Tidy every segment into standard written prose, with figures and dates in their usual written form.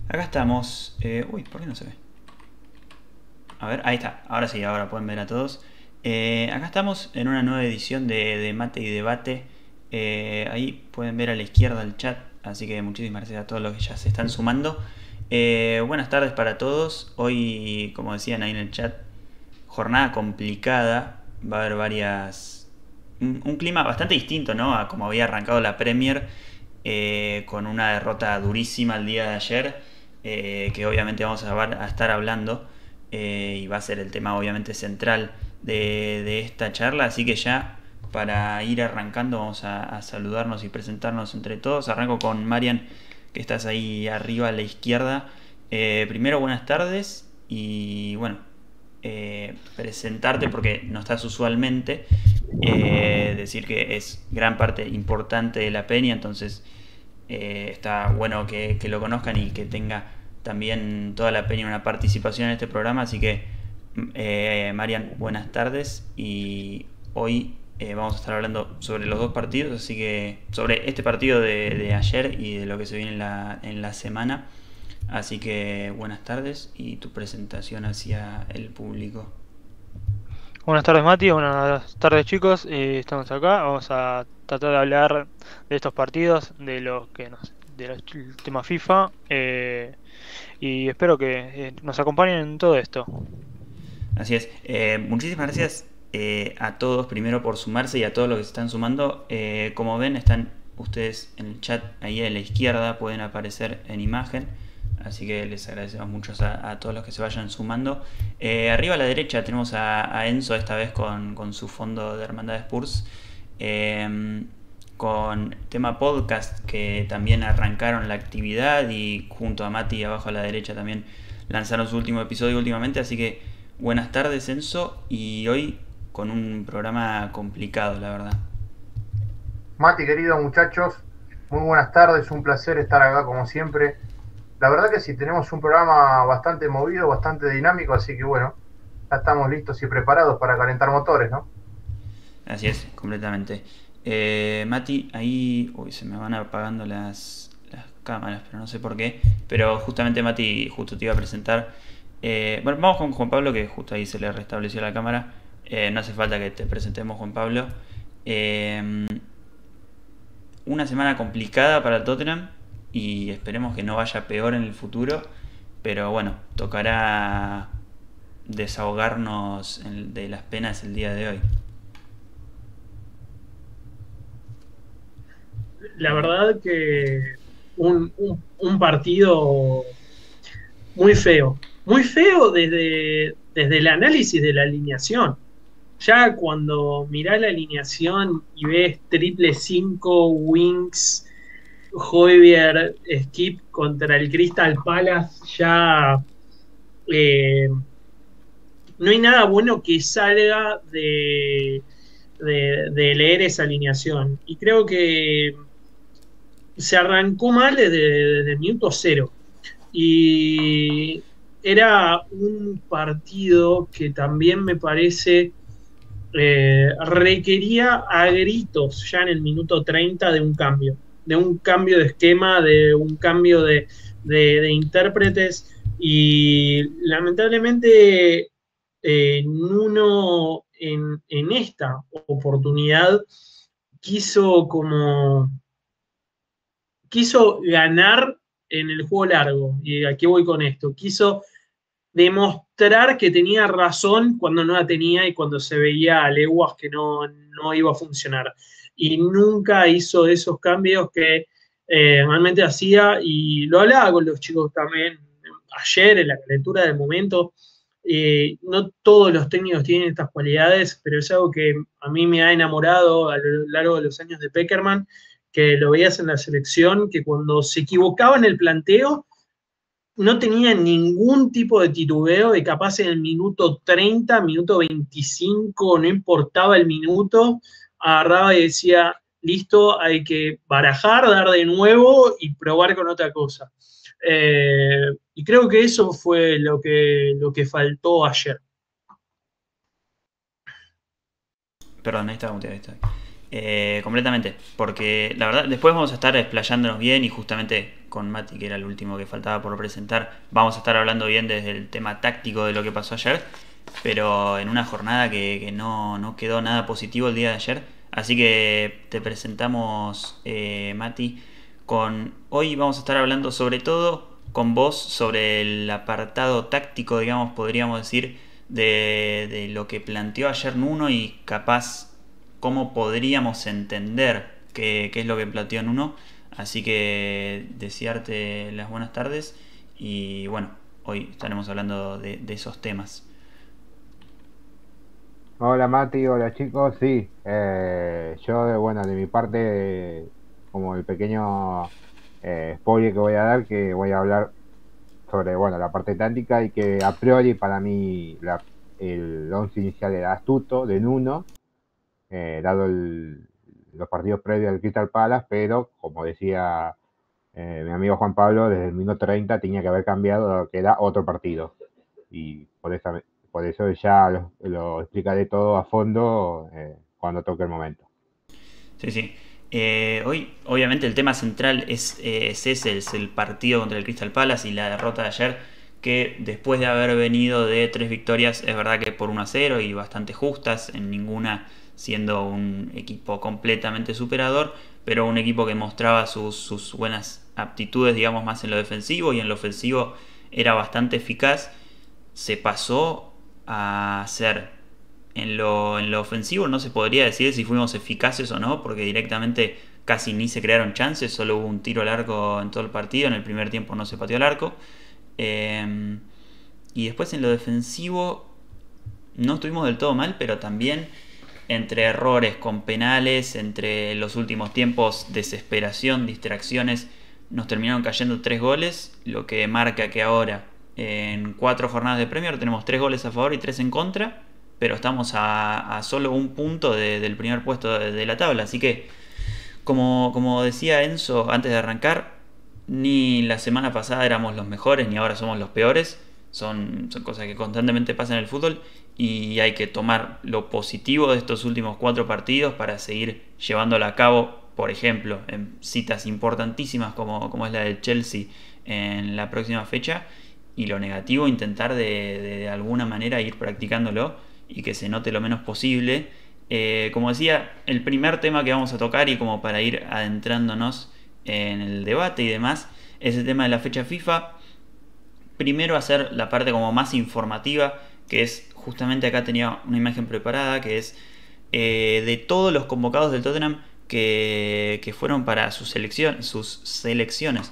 Acá estamos. Uy, ¿por qué no se ve? A ver, ahí está. Ahora sí, ahora pueden ver a todos. Acá estamos en una nueva edición de Mate y Debate. Ahí pueden ver a la izquierda el chat. Así que muchísimas gracias a todos los que ya se están sumando. Buenas tardes para todos. Hoy, como decían ahí en el chat, jornada complicada. Va a haber varias... Un clima bastante distinto, ¿no? A como había arrancado la Premier, con una derrota durísima el día de ayer, que obviamente vamos a estar hablando, y va a ser el tema obviamente central de esta charla. Así que ya para ir arrancando vamos a saludarnos y presentarnos entre todos. Arranco con Marian, que estás ahí arriba a la izquierda. Primero, buenas tardes y bueno, presentarte porque no estás usualmente, decir que es gran parte importante de la peña, entonces está bueno que lo conozcan y que tenga también toda la peña una participación en este programa. Así que, Marian, buenas tardes y hoy vamos a estar hablando sobre los dos partidos, así que sobre este partido de ayer y de lo que se viene en la semana. Así que buenas tardes y tu presentación hacia el público. Buenas tardes Mati, buenas tardes chicos, estamos acá, vamos a tratar de hablar de estos partidos, de los que de los temas FIFA, y espero que nos acompañen en todo esto. Así es. Muchísimas gracias a todos primero por sumarse y a todos los que se están sumando. Como ven, están ustedes en el chat ahí a la izquierda, pueden aparecer en imagen. Así que les agradecemos mucho a todos los que se vayan sumando. Arriba a la derecha tenemos a Enzo, esta vez con su fondo de Hermandad Spurs. Con tema podcast, que también arrancaron la actividad y junto a Mati abajo a la derecha también lanzaron su último episodio últimamente. Así que buenas tardes, Enzo, y hoy con un programa complicado, la verdad. Mati, querido muchachos, muy buenas tardes, un placer estar acá como siempre. La verdad que sí, tenemos un programa bastante movido, bastante dinámico, así que bueno, ya estamos listos y preparados para calentar motores, ¿no? Así es, completamente. Mati, ahí... Uy, se me van apagando las cámaras, pero no sé por qué. Pero justamente, Mati, justo te iba a presentar. Bueno, vamos con Juan Pablo, que justo ahí se le restableció la cámara. No hace falta que te presentemos, Juan Pablo. Eh, una semana complicada para Tottenham y esperemos que no vaya peor en el futuro. Pero bueno, tocará desahogarnos de las penas el día de hoy. La verdad que un partido muy feo desde el análisis de la alineación. Ya cuando mirás la alineación y ves triple 5, Wings, Højbjerg, Skip contra el Crystal Palace, ya eh, no hay nada bueno que salga de leer esa alineación. Y creo que se arrancó mal desde el minuto cero. Y era un partido que también me parece requería a gritos ya en el minuto 30 de un cambio de esquema, de un cambio de intérpretes. Y lamentablemente Nuno en esta oportunidad quiso como quiso ganar en el juego largo. ¿Y aquí voy con esto? Quiso demostrar que tenía razón cuando no la tenía y cuando se veía a leguas que no iba a funcionar. Y nunca hizo esos cambios que realmente hacía, y lo hablaba con los chicos también ayer en la lectura del momento. No todos los técnicos tienen estas cualidades, pero es algo que a mí me ha enamorado a lo largo de los años de Peckerman, que lo veías en la selección, que cuando se equivocaba en el planteo, no tenía ningún tipo de titubeo, de capaz en el minuto 30, minuto 25, no importaba el minuto, agarraba y decía, listo, hay que barajar, dar de nuevo y probar con otra cosa. Y creo que eso fue lo que faltó ayer. Perdón, ahí está muteado, ahí está. Completamente, porque la verdad después vamos a estar explayándonos bien y justamente con Mati, que era el último que faltaba por presentar, vamos a estar hablando bien desde el tema táctico de lo que pasó ayer, pero en una jornada que no quedó nada positivo el día de ayer, así que te presentamos, Mati, hoy vamos a estar hablando sobre todo con vos sobre el apartado táctico, digamos, podríamos decir, de lo que planteó ayer Nuno y capaz cómo podríamos entender qué es lo que planteó Nuno. Así que desearte las buenas tardes y bueno, hoy estaremos hablando de esos temas. Hola Mati, hola chicos, sí, yo bueno, de mi parte, como el pequeño spoiler que voy a dar, que voy a hablar sobre bueno, la parte táctica y que a priori para mí el once inicial era astuto, de Nuno, dado los partidos previos al Crystal Palace, pero como decía mi amigo Juan Pablo, desde el minuto 30 tenía que haber cambiado, dado que era otro partido. Y por eso ya lo explicaré todo a fondo cuando toque el momento. Sí, sí. Hoy, obviamente, el tema central es ese, es el partido contra el Crystal Palace y la derrota de ayer, que después de haber venido de 3 victorias, es verdad que por 1-0 y bastante justas, en ninguna siendo un equipo completamente superador, pero un equipo que mostraba sus buenas aptitudes, digamos, más en lo defensivo y en lo ofensivo era bastante eficaz. Se pasó a ser en lo ofensivo, no se podría decir si fuimos eficaces o no, porque directamente casi ni se crearon chances, solo hubo un tiro al arco en todo el partido, en el primer tiempo no se pateó al arco. Y después en lo defensivo no estuvimos del todo mal, pero también entre errores con penales, entre los últimos tiempos desesperación, distracciones, nos terminaron cayendo 3 goles, lo que marca que ahora en 4 jornadas de Premier tenemos 3 goles a favor y 3 en contra, pero estamos a solo un punto del primer puesto de la tabla, así que como decía Enzo antes de arrancar, ni la semana pasada éramos los mejores ni ahora somos los peores. Son cosas que constantemente pasan en el fútbol y hay que tomar lo positivo de estos últimos 4 partidos para seguir llevándolo a cabo, por ejemplo, en citas importantísimas como es la del Chelsea en la próxima fecha, y lo negativo intentar de alguna manera ir practicándolo y que se note lo menos posible. Como decía, el primer tema que vamos a tocar y como para ir adentrándonos en el debate y demás es el tema de la fecha FIFA. Primero hacer la parte como más informativa, que es justamente acá tenía una imagen preparada, que es de todos los convocados del Tottenham que fueron para sus selecciones,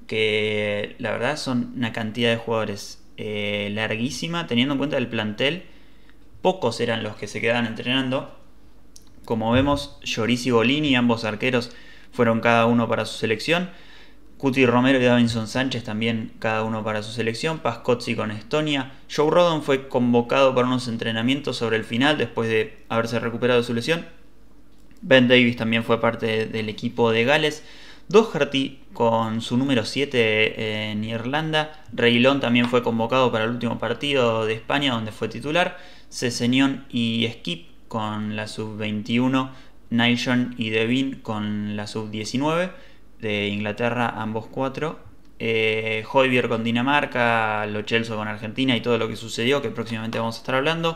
que la verdad son una cantidad de jugadores larguísima, teniendo en cuenta el plantel. Pocos eran los que se quedaban entrenando. Como vemos, Lloris y Golini, ambos arqueros, fueron cada uno para su selección. Cuti Romero y Davinson Sánchez también cada uno para su selección. Pascozzi con Estonia. Joe Rodon fue convocado para unos entrenamientos sobre el final después de haberse recuperado de su lesión. Ben Davies también fue parte del equipo de Gales. Doherty con su número 7 en Irlanda. Reguilón también fue convocado para el último partido de España donde fue titular. Sessegnon y Skip con la sub-21. Nilsson y Devin con la sub-19 de Inglaterra, ambos 4. Højbjerg con Dinamarca, Lo Celso con Argentina y todo lo que sucedió, que próximamente vamos a estar hablando.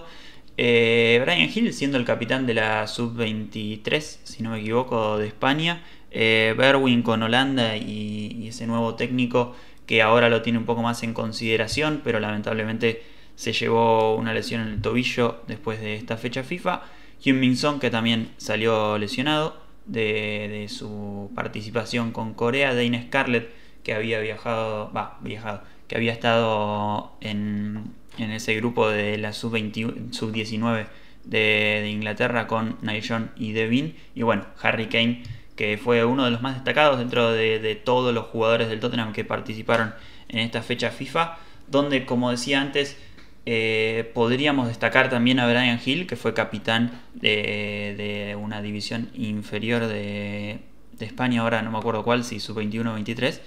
Bryan Gil siendo el capitán de la sub-23, si no me equivoco, de España. Berwin con Holanda y ese nuevo técnico que ahora lo tiene un poco más en consideración, pero lamentablemente se llevó una lesión en el tobillo después de esta fecha FIFA. Heung-min Son, que también salió lesionado de su participación con Corea. Dane Scarlett, que había que había estado en ese grupo de la sub-19 de Inglaterra con Nilsson y Devin. Y bueno, Harry Kane, que fue uno de los más destacados dentro de todos los jugadores del Tottenham que participaron en esta fecha FIFA, donde, como decía antes, podríamos destacar también a Bryan Gil, que fue capitán de una división inferior de España, ahora no me acuerdo cuál, si sub-21 o 23.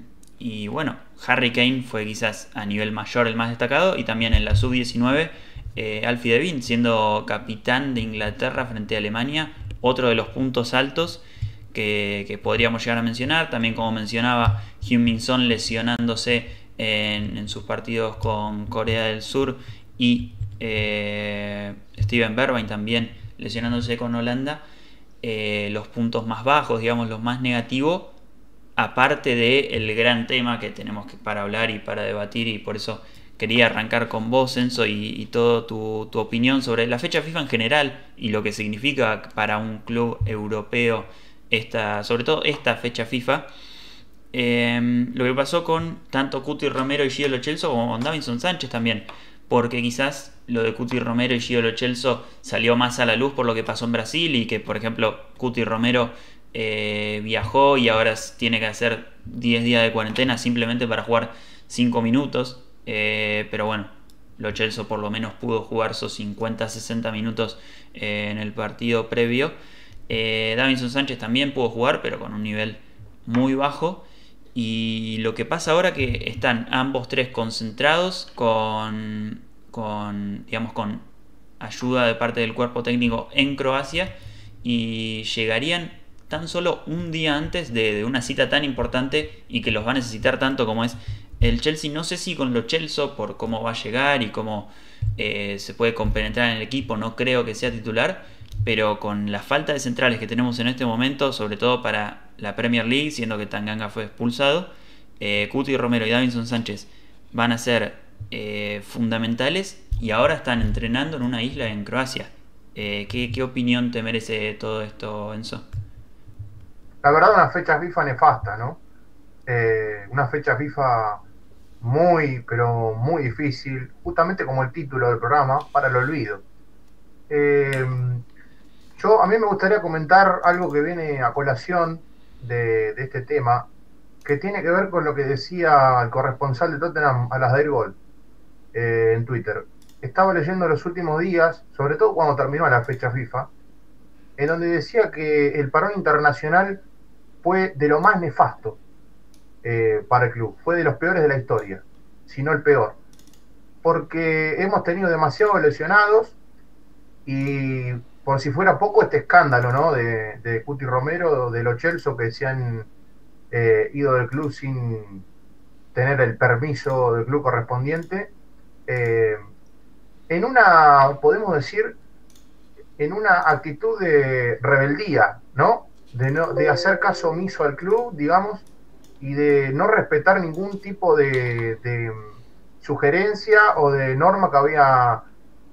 Y bueno, Harry Kane fue quizás a nivel mayor el más destacado, y también en la sub-19 Alfie Devin siendo capitán de Inglaterra frente a Alemania, otro de los puntos altos que podríamos llegar a mencionar. También, como mencionaba, Heung-min Son lesionándose en sus partidos con Corea del Sur, y Steven Bergwijn también lesionándose con Holanda. Los puntos más bajos, digamos, los más negativos, aparte del gran tema que tenemos para hablar y para debatir, y por eso quería arrancar con vos, Enzo, y toda tu opinión sobre la fecha FIFA en general y lo que significa para un club europeo, sobre todo esta fecha FIFA. Lo que pasó con tanto Cuti Romero y Gio Lo Celso, como con Davinson Sánchez también, porque quizás lo de Cuti Romero y Gio Lo Celso salió más a la luz por lo que pasó en Brasil, y que, por ejemplo, Cuti Romero viajó y ahora tiene que hacer 10 días de cuarentena simplemente para jugar 5 minutos. Pero bueno, Lo Celso por lo menos pudo jugar esos 50-60 minutos en el partido previo. Davinson Sánchez también pudo jugar, pero con un nivel muy bajo. Y lo que pasa ahora, que están ambos tres concentrados digamos, con ayuda de parte del cuerpo técnico en Croacia, y llegarían tan solo un día antes de una cita tan importante y que los va a necesitar tanto como es el Chelsea. No sé si con Lo Celso, por cómo va a llegar y cómo se puede compenetrar en el equipo, no creo que sea titular, pero con la falta de centrales que tenemos en este momento, sobre todo para la Premier League, siendo que Tanganga fue expulsado, Cuti Romero y Davinson Sánchez van a ser fundamentales, y ahora están entrenando en una isla en Croacia. ¿Qué opinión te merece todo esto, Enzo? La verdad, una fecha FIFA nefasta, ¿no? Una fecha FIFA muy, pero muy difícil, justamente como el título del programa, para el olvido. A mí me gustaría comentar algo que viene a colación de este tema, que tiene que ver con lo que decía el corresponsal de Tottenham a las del gol en Twitter. Estaba leyendo los últimos días, sobre todo cuando terminó la fecha FIFA, en donde decía que el parón internacional fue de lo más nefasto para el club, fue de los peores de la historia, si no el peor, porque hemos tenido demasiados lesionados, y por si fuera poco este escándalo, ¿no?, de Cuti Romero, de Lo Celso, que se han ido del club sin tener el permiso del club correspondiente, en una, podemos decir, en una actitud de rebeldía, ¿no? De hacer caso omiso al club, digamos, y de no respetar ningún tipo de sugerencia o de norma que había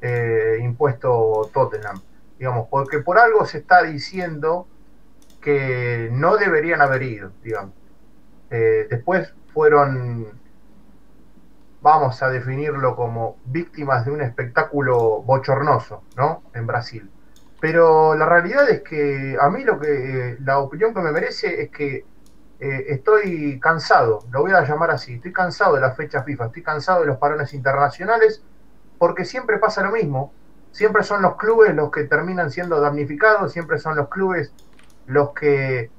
impuesto Tottenham, digamos, porque por algo se está diciendo que no deberían haber ido, digamos. Después fueron, vamos a definirlo como víctimas de un espectáculo bochornoso, ¿no?, en Brasil. Pero la realidad es que a mí la opinión que me merece es que estoy cansado, lo voy a llamar así, estoy cansado de la fecha FIFA, estoy cansado de los parones internacionales, porque siempre pasa lo mismo, siempre son los clubes los que terminan siendo damnificados, siempre son los clubes los que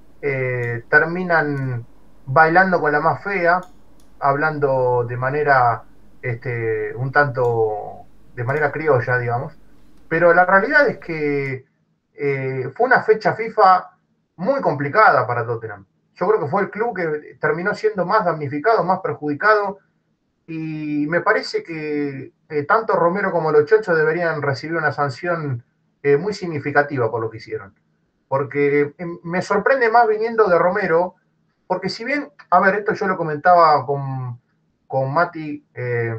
terminan bailando con la más fea, hablando de manera un tanto de manera criolla, digamos. Pero la realidad es que fue una fecha FIFA muy complicada para Tottenham. Yo creo que fue el club que terminó siendo más damnificado, más perjudicado, y me parece que tanto Romero como Lo Celso deberían recibir una sanción muy significativa por lo que hicieron. Porque me sorprende más viniendo de Romero, porque si bien, a ver, esto yo lo comentaba con Mati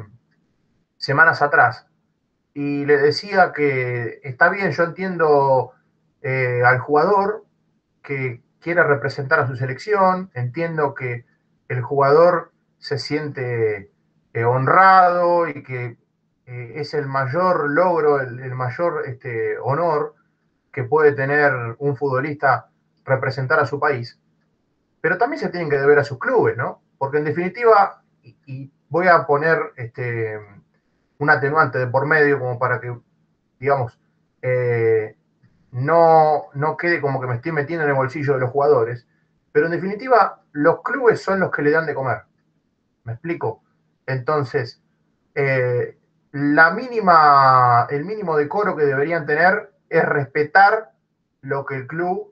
semanas atrás, y le decía que está bien, yo entiendo al jugador que quiere representar a su selección, entiendo que el jugador se siente honrado y que es el mayor logro, el mayor honor que puede tener un futbolista representar a su país, pero también se tienen que deber a sus clubes, ¿no? Porque en definitiva, y voy a poner un atenuante de por medio como para que, digamos, no quede como que me estoy metiendo en el bolsillo de los jugadores, pero en definitiva los clubes son los que le dan de comer. ¿Me explico? Entonces, el mínimo decoro que deberían tener es respetar lo que el club,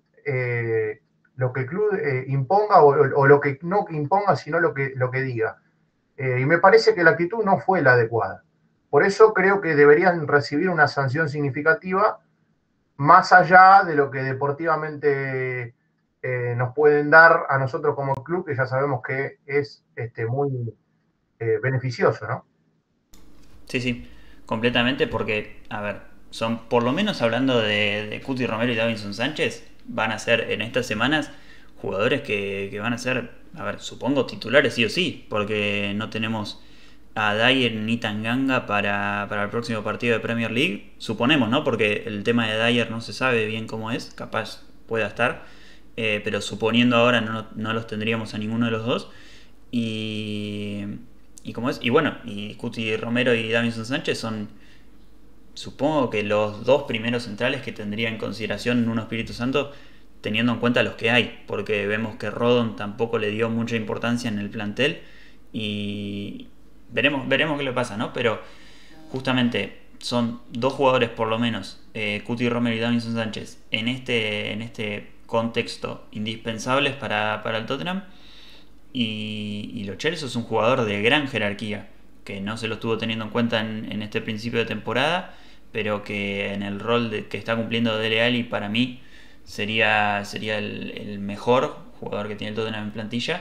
imponga o lo que no imponga, sino lo que diga. Y me parece que la actitud no fue la adecuada. Por eso creo que deberían recibir una sanción significativa más allá de lo que deportivamente nos pueden dar a nosotros como club, que ya sabemos que es muy beneficioso, ¿no? Sí, sí, completamente porque, a ver, son por lo menos hablando de Cuti Romero y Davinson Sánchez, van a ser en estas semanas jugadores que van a ser, a ver, supongo titulares sí o sí, porque no tenemos a Dyer ni Tanganga para el próximo partido de Premier League, suponemos, ¿no? Porque el tema de Dyer no se sabe bien cómo es, capaz pueda estar, pero suponiendo ahora no los tendríamos a ninguno de los dos. Y, y como es, y bueno, y Cuti Romero y Davinson Sánchez son, supongo que los dos primeros centrales que tendría en consideración Nuno Espíritu Santo, teniendo en cuenta los que hay, porque vemos que Rodon tampoco le dio mucha importancia en el plantel y veremos qué le pasa, ¿no? Pero justamente son dos jugadores por lo menos, Cuti Romero y Davinson Sánchez, en este contexto indispensables para el Tottenham. Y Lo Celso es un jugador de gran jerarquía, que no se lo estuvo teniendo en cuenta en este principio de temporada, pero que en el rol que está cumpliendo Dele Alli, para mí sería el mejor jugador que tiene el Tottenham en plantilla.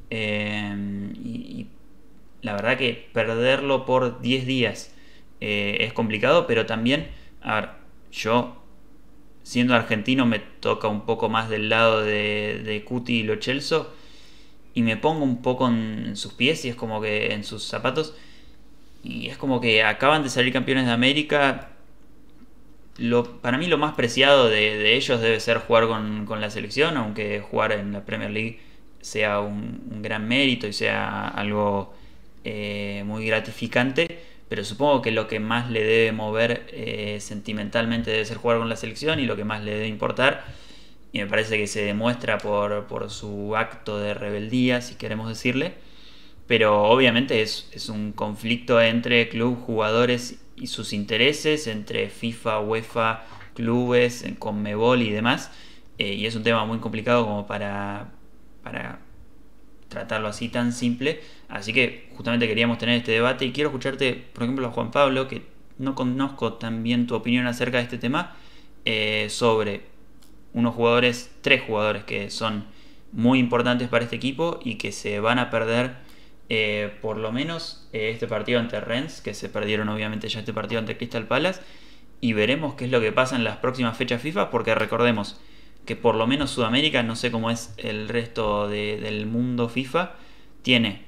Y la verdad que perderlo por 10 días es complicado, pero también, a ver, yo siendo argentino me toca un poco más del lado de Cuti y Lo Celso y me pongo un poco en sus pies y es como que en sus zapatos y es como que acaban de salir campeones de América. Para mí lo más preciado de ellos debe ser jugar con la selección, aunque jugar en la Premier League sea un gran mérito y sea algo muy gratificante, pero supongo que lo que más le debe mover sentimentalmente debe ser jugar con la selección y lo que más le debe importar, y me parece que se demuestra por su acto de rebeldía, si queremos decirle, pero obviamente es un conflicto entre club, jugadores y sus intereses, entre FIFA, UEFA, clubes, Conmebol y demás, y es un tema muy complicado como para tratarlo así tan simple, así que justamente queríamos tener este debate y quiero escucharte, por ejemplo, a Juan Pablo, que no conozco tan bien tu opinión acerca de este tema, sobre tres jugadores que son muy importantes para este equipo y que se van a perder por lo menos este partido ante Rennes, que se perdieron obviamente ya este partido ante Crystal Palace, y veremos qué es lo que pasa en las próximas fechas FIFA, porque recordemos que por lo menos Sudamérica, no sé cómo es el resto del mundo FIFA, tiene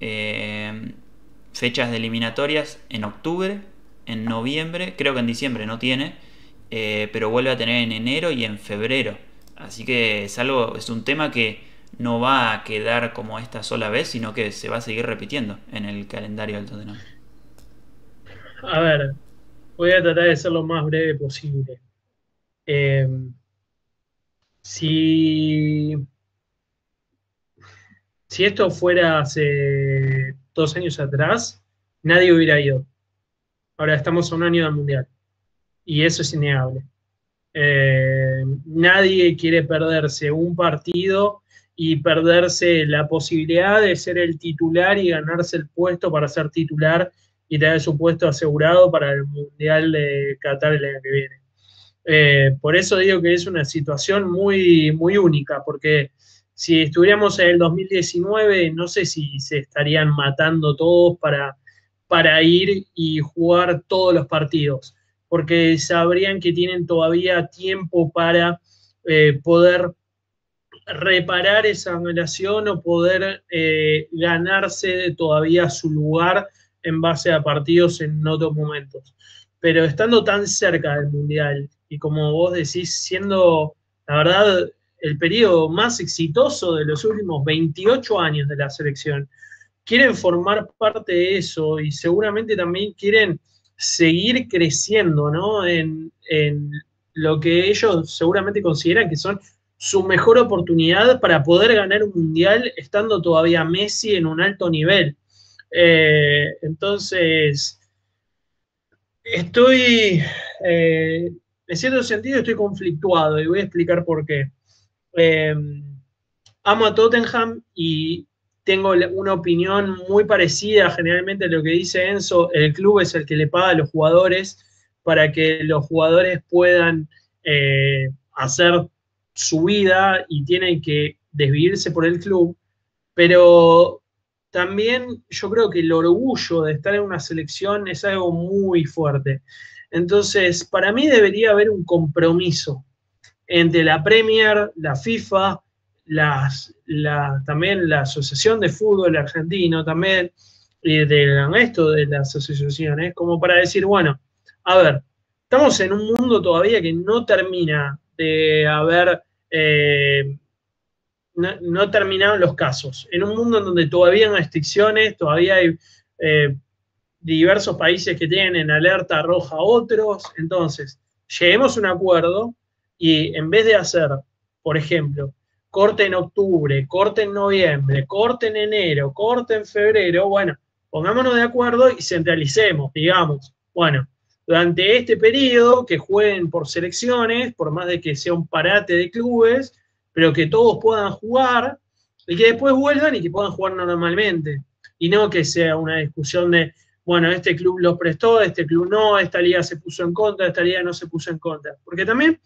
fechas de eliminatorias en octubre, en noviembre, creo que en diciembre no tiene, pero vuelve a tener en enero y en febrero. Así que es un tema que no va a quedar como esta sola vez, sino que se va a seguir repitiendo en el calendario del Tottenham. A ver, voy a tratar de ser lo más breve posible. Eh, si, si esto fuera hace 2 años atrás, nadie hubiera ido. Ahora estamos a un año del Mundial y eso es innegable. Nadie quiere perderse un partido y perderse la posibilidad de ser el titular y ganarse el puesto para ser titular y tener su puesto asegurado para el Mundial de Qatar el año que viene. Por eso digo que es una situación muy, muy única, porque si estuviéramos en el 2019, no sé si se estarían matando todos para ir y jugar todos los partidos, porque sabrían que tienen todavía tiempo para poder reparar esa relación o poder ganarse todavía su lugar en base a partidos en otros momentos. Pero estando tan cerca del Mundial y como vos decís, siendo la verdad el periodo más exitoso de los últimos 28 años de la selección, quieren formar parte de eso y seguramente también quieren seguir creciendo, ¿no? En lo que ellos seguramente consideran que son su mejor oportunidad para poder ganar un mundial estando todavía Messi en un alto nivel. Entonces, Estoy, en cierto sentido, estoy conflictuado y voy a explicar por qué. Eh, Amo a Tottenham y tengo una opinión muy parecida generalmente a lo que dice Enzo. El club es el que le paga a los jugadores para que los jugadores puedan hacer su vida y tienen que desvivirse por el club. Pero también yo creo que el orgullo de estar en una selección es algo muy fuerte. Entonces, para mí debería haber un compromiso entre la Premier, la FIFA, también la Asociación de Fútbol Argentino, también, y del resto de las asociaciones, como para decir, bueno, a ver, estamos en un mundo todavía que no termina de haber, no terminaron los casos, en un mundo en donde todavía hay restricciones, todavía hay diversos países que tienen en alerta roja a otros, entonces, lleguemos a un acuerdo y en vez de hacer, por ejemplo, corte en octubre, corte en noviembre, corte en enero, corte en febrero, bueno, pongámonos de acuerdo y centralicemos, digamos, bueno, durante este periodo que jueguen por selecciones, por más de que sea un parate de clubes, pero que todos puedan jugar y que después vuelvan y que puedan jugar normalmente. Y no que sea una discusión de, bueno, este club los prestó, este club no, esta liga se puso en contra, esta liga no se puso en contra. Porque también,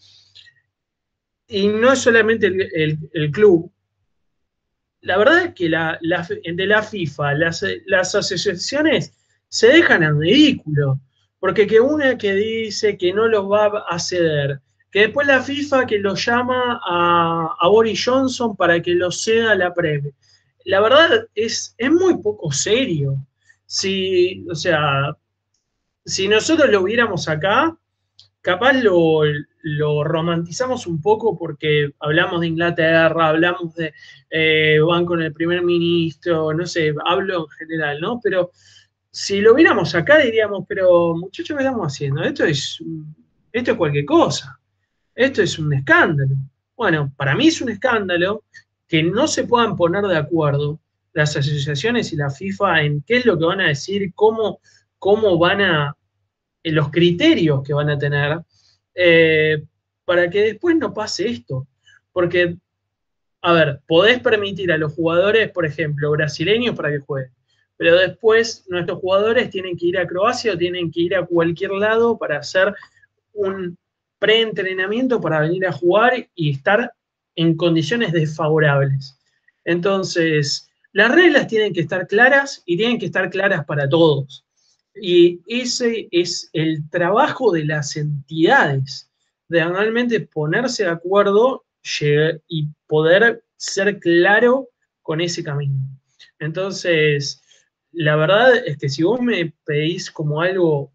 y no es solamente el club, la verdad es que entre la FIFA, las asociaciones se dejan en ridículo. Porque que una que dice que no los va a ceder, que después la FIFA que lo llama a Boris Johnson para que lo ceda a la Premier. La verdad es muy poco serio. Si, o sea, si nosotros lo viéramos acá, capaz lo romantizamos un poco porque hablamos de Inglaterra, hablamos de van con el primer ministro, no sé, hablo en general, ¿no? Pero si lo viéramos acá diríamos, pero muchachos, ¿qué estamos haciendo? Esto es cualquier cosa, esto es un escándalo. Bueno, para mí es un escándalo que no se puedan poner de acuerdo las asociaciones y la FIFA en qué es lo que van a decir, cómo van a, en los criterios que van a tener, eh, para que después no pase esto. Porque, a ver, podés permitir a los jugadores, por ejemplo, brasileños para que jueguen, pero después nuestros jugadores tienen que ir a Croacia o tienen que ir a cualquier lado para hacer un preentrenamiento para venir a jugar y estar en condiciones desfavorables. Entonces, las reglas tienen que estar claras y tienen que estar claras para todos. Y ese es el trabajo de las entidades, de realmente ponerse de acuerdo y poder ser claro con ese camino. Entonces, la verdad es que si vos me pedís como algo,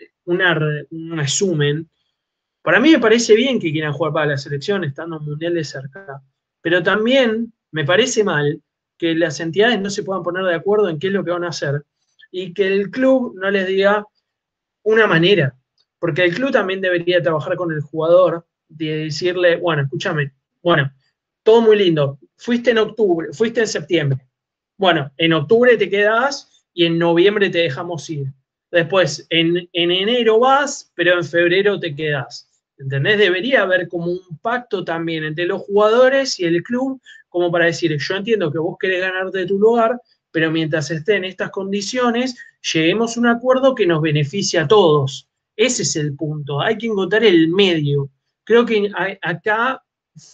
un resumen, para mí me parece bien que quieran jugar para la selección estando en Mundial de cerca, pero también me parece mal que las entidades no se puedan poner de acuerdo en qué es lo que van a hacer y que el club no les diga una manera, porque el club también debería trabajar con el jugador, de decirle, bueno, escúchame, bueno, todo muy lindo, fuiste en octubre, fuiste en septiembre, bueno, en octubre te quedás y en noviembre te dejamos ir. Después, en enero vas, pero en febrero te quedás. ¿Entendés? Debería haber como un pacto también entre los jugadores y el club, como para decir, yo entiendo que vos querés ganarte tu lugar, pero mientras esté en estas condiciones, lleguemos a un acuerdo que nos beneficie a todos. Ese es el punto. Hay que encontrar el medio. Creo que acá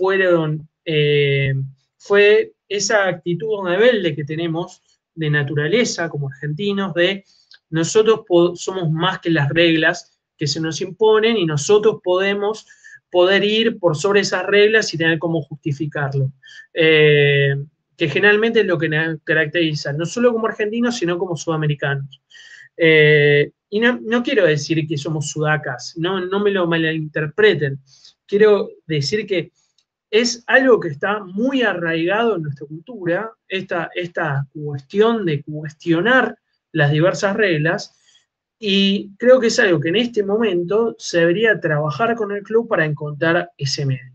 fue esa actitud rebelde que tenemos de naturaleza como argentinos, de nosotros somos más que las reglas que se nos imponen y nosotros podemos poder ir por sobre esas reglas y tener cómo justificarlo. Que generalmente es lo que nos caracteriza, no solo como argentinos, sino como sudamericanos. Y no quiero decir que somos sudacas, no me lo malinterpreten. Quiero decir que es algo que está muy arraigado en nuestra cultura, esta cuestión de cuestionar las diversas reglas, y creo que es algo que en este momento se debería trabajar con el club para encontrar ese medio.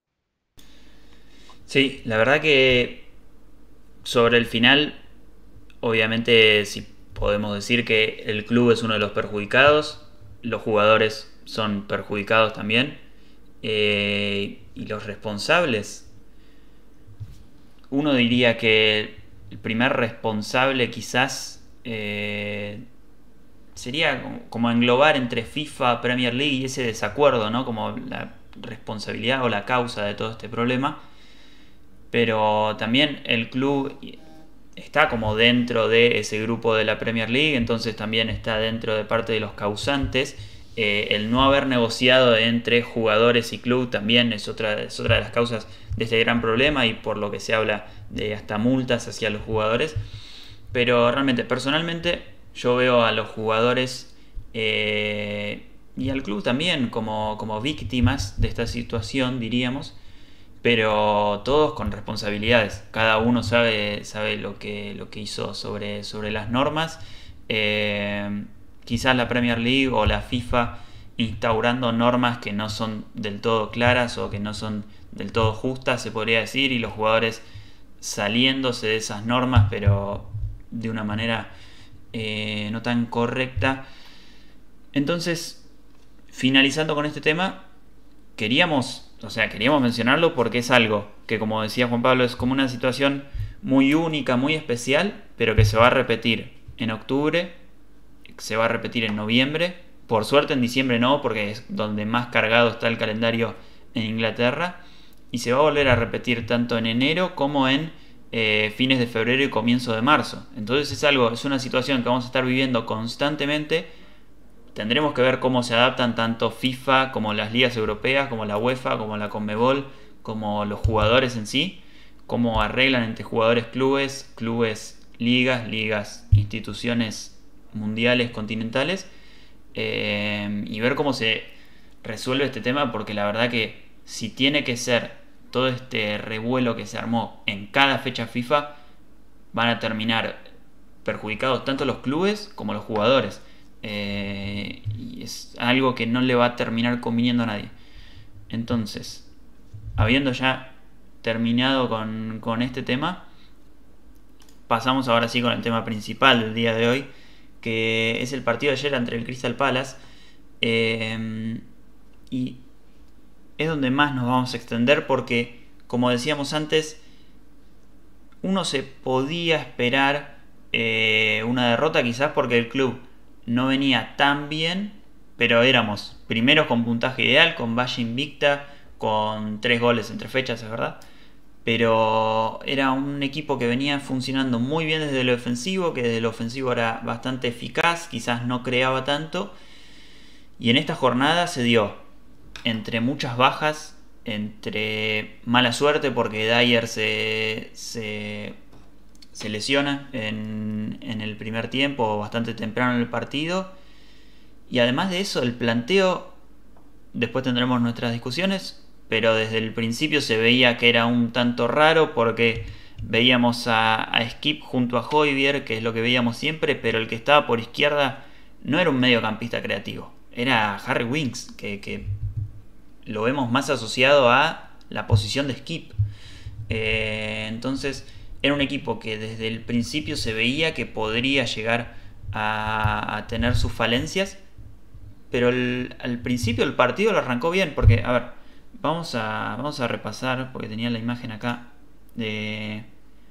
Sí, la verdad que sobre el final, obviamente sí podemos decir que el club es uno de los perjudicados. los jugadores son perjudicados también. Y los responsables, uno diría que el primer responsable quizás sería como englobar entre FIFA, Premier League y ese desacuerdo, ¿no? Como la responsabilidad o la causa de todo este problema. Pero también el club está como dentro de ese grupo de la Premier League, entonces también está dentro de parte de los causantes. El no haber negociado entre jugadores y club también es otra de las causas de este gran problema, y por lo que se habla de hasta multas hacia los jugadores. Pero realmente, personalmente, yo veo a los jugadores y al club también como víctimas de esta situación, diríamos, pero todos con responsabilidades. Cada uno sabe lo que hizo sobre las normas. Quizás la Premier League o la FIFA instaurando normas que no son del todo claras o que no son del todo justas, se podría decir, y los jugadores saliéndose de esas normas, pero de una manera no tan correcta. Entonces, finalizando con este tema, queríamos mencionarlo porque es algo que, como decía Juan Pablo, es como una situación muy única, muy especial, pero que se va a repetir en octubre, se va a repetir en noviembre, por suerte en diciembre no, porque es donde más cargado está el calendario en Inglaterra, y se va a volver a repetir tanto en enero como en fines de febrero y comienzo de marzo. Entonces es una situación que vamos a estar viviendo constantemente. Tendremos que ver cómo se adaptan tanto FIFA como las ligas europeas, como la UEFA, como la CONMEBOL, como los jugadores en sí, cómo arreglan entre jugadores, clubes, ligas, instituciones mundiales, continentales, y ver cómo se resuelve este tema, porque la verdad que si tiene que ser todo este revuelo que se armó en cada fecha FIFA, van a terminar perjudicados tanto los clubes como los jugadores. Y es algo que no le va a terminar conviniendo a nadie. Entonces, habiendo ya terminado con este tema, pasamos ahora sí con el tema principal del día de hoy, que es el partido de ayer entre el Crystal Palace, y es donde más nos vamos a extender porque, como decíamos antes, uno se podía esperar una derrota, quizás porque el club no venía tan bien, pero éramos primeros con puntaje ideal, con valla invicta, con 3 goles entre fechas, es verdad, pero era un equipo que venía funcionando muy bien desde lo ofensivo, que desde lo ofensivo era bastante eficaz, quizás no creaba tanto, y en esta jornada se dio entre muchas bajas, entre mala suerte porque Dyer se lesiona en el primer tiempo, bastante temprano en el partido, y además de eso el planteo, después tendremos nuestras discusiones, pero desde el principio se veía que era un tanto raro porque veíamos a Skip junto a Højbjerg, que es lo que veíamos siempre, pero el que estaba por izquierda no era un mediocampista creativo, era Harry Winks, que lo vemos más asociado a la posición de Skip. Entonces era un equipo que desde el principio se veía que podría llegar a tener sus falencias, pero al principio el partido lo arrancó bien, porque, a ver, vamos a repasar, porque tenía la imagen acá del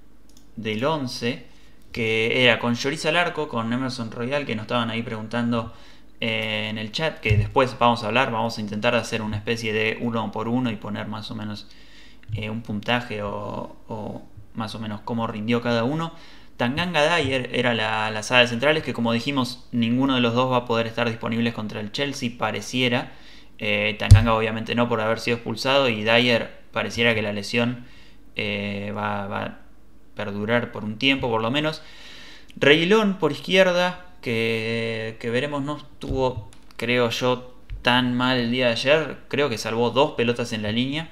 11, que era con Lloris al arco, con Emerson Royal, que nos estaban ahí preguntando en el chat, que después vamos a hablar, vamos a intentar hacer una especie de 1 por 1 y poner más o menos un puntaje o más o menos cómo rindió cada uno. Tanganga Dyer era la saga de centrales, que como dijimos, ninguno de los dos va a poder estar disponibles contra el Chelsea, pareciera. Tanganga obviamente no, por haber sido expulsado, y Dyer pareciera que la lesión va a perdurar por un tiempo por lo menos. Reguilón por izquierda, que veremos, no estuvo, creo yo, tan mal el día de ayer. Creo que salvó 2 pelotas en la línea,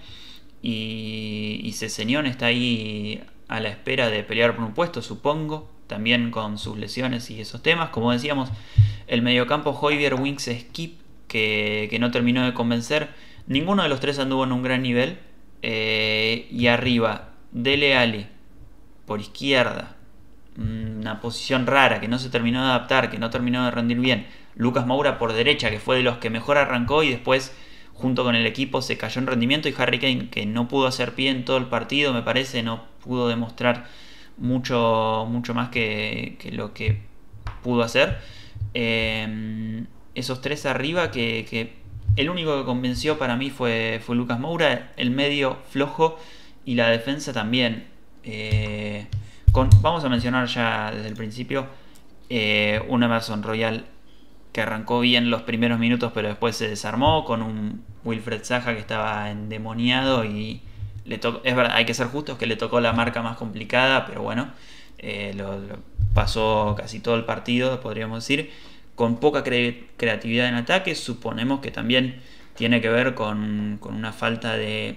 y Sessegnon está ahí a la espera de pelear por un puesto, supongo, también con sus lesiones y esos temas. Como decíamos, el mediocampo Højbjerg, Winks, Skip, que no terminó de convencer. Ninguno de los tres anduvo en un gran nivel. Y arriba, Dele Alli por izquierda, una posición rara, que no se terminó de adaptar, que no terminó de rendir bien. Lucas Moura por derecha, que fue de los que mejor arrancó y después junto con el equipo se cayó en rendimiento, y Harry Kane, que no pudo hacer pie en todo el partido, me parece, no pudo demostrar mucho más que lo que pudo hacer. Esos tres arriba, que el único que convenció para mí fue Lucas Moura, el medio flojo y la defensa también. Vamos a mencionar ya desde el principio un Emerson Royal que arrancó bien los primeros minutos, pero después se desarmó con un Wilfred Zaha que estaba endemoniado y es verdad, hay que ser justos que le tocó la marca más complicada, pero bueno, lo pasó casi todo el partido, podríamos decir, con poca creatividad en ataque. Suponemos que también tiene que ver con una falta de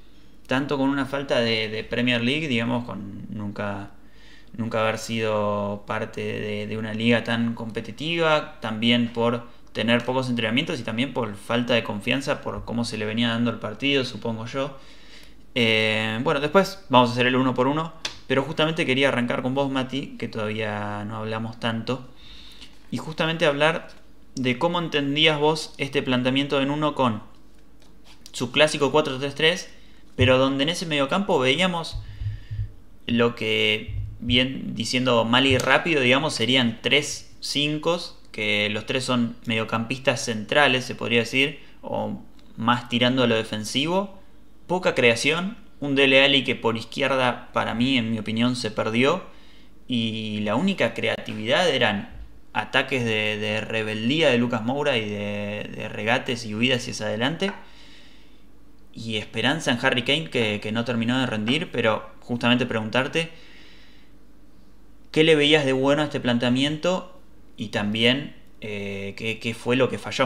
Premier League, digamos, con nunca haber sido parte de una liga tan competitiva, también por tener pocos entrenamientos y también por falta de confianza por cómo se le venía dando el partido, supongo yo. Bueno, después vamos a hacer el uno por uno, pero justamente quería arrancar con vos, Mati, que todavía no hablamos tanto, y justamente hablar de cómo entendías vos este planteamiento en uno con su clásico 4-3-3, pero donde en ese mediocampo veíamos lo que, bien diciendo mal y rápido, digamos, serían 3-5, que los tres son mediocampistas centrales, se podría decir, o más tirando a lo defensivo. Poca creación, un Dele Alli que por izquierda, para mí, en mi opinión, se perdió, y la única creatividad eran ataques de rebeldía de Lucas Moura y de regates y huidas hacia adelante, y esperanza en Harry Kane que no terminó de rendir. Pero justamente preguntarte qué le veías de bueno a este planteamiento y también qué fue lo que falló.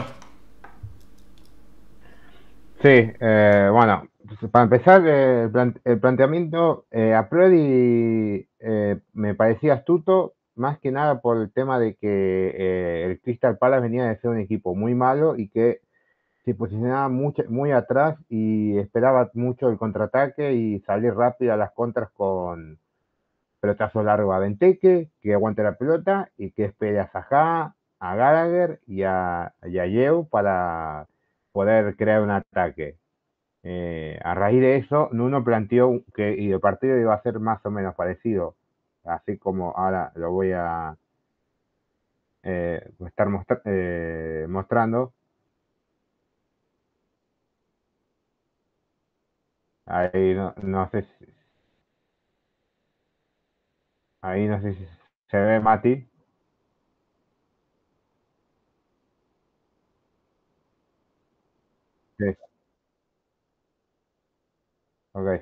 Sí, bueno, pues, para empezar, el planteamiento a priori me parecía astuto, más que nada por el tema de que el Crystal Palace venía de ser un equipo muy malo y que se posicionaba muy atrás y esperaba mucho el contraataque y salir rápido a las contras con pelotazo largo a Benteke, que aguante la pelota y que espere a Zaha, a Gallagher y a Yeo para poder crear un ataque. A raíz de eso, Nuno planteó que y el partido iba a ser más o menos parecido, así como ahora lo voy a estar mostrando. Ahí no sé si, ahí no sé si se ve Mati. Sí, ok.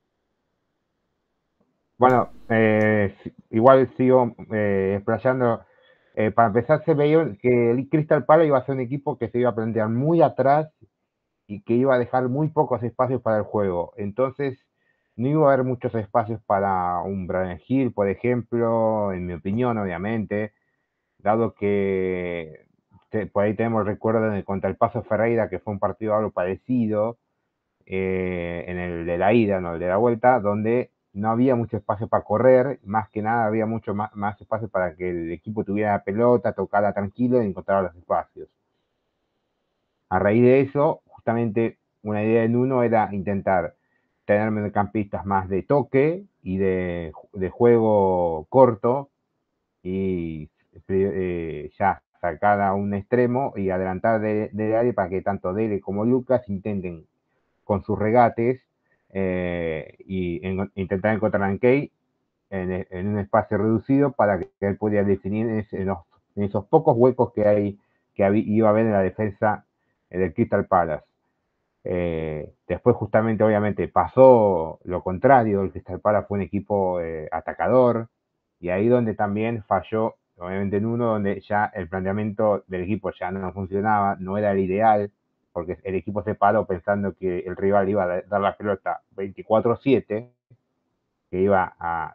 Bueno, igual sigo explayando. Para empezar, se veía que el Crystal Palace iba a ser un equipo que se iba a plantear muy atrás y que iba a dejar muy pocos espacios para el juego. Entonces, no iba a haber muchos espacios para un Brian Hill, por ejemplo, en mi opinión, obviamente, dado que por ahí tenemos el recuerdo contra el Paso Ferreira, que fue un partido algo parecido, en el de la ida, no el de la vuelta, donde no había mucho espacio para correr, más que nada había mucho más espacio para que el equipo tuviera la pelota, tocarla tranquilo y encontrar los espacios. A raíz de eso, justamente una idea en uno era intentar tener mediocampistas más de toque y de juego corto y ya sacar a un extremo y adelantar de área para que tanto Dele como Lucas intenten con sus regates y intentar encontrar a Key en un espacio reducido para que él pudiera definir en esos pocos huecos que hay iba a haber en la defensa del Crystal Palace. Después justamente obviamente pasó lo contrario, el Crystal Palace fue un equipo atacador y ahí donde también falló obviamente en uno donde ya el planteamiento del equipo ya no funcionaba, no era el ideal, porque el equipo se paró pensando que el rival iba a dar la pelota 24/7, que iba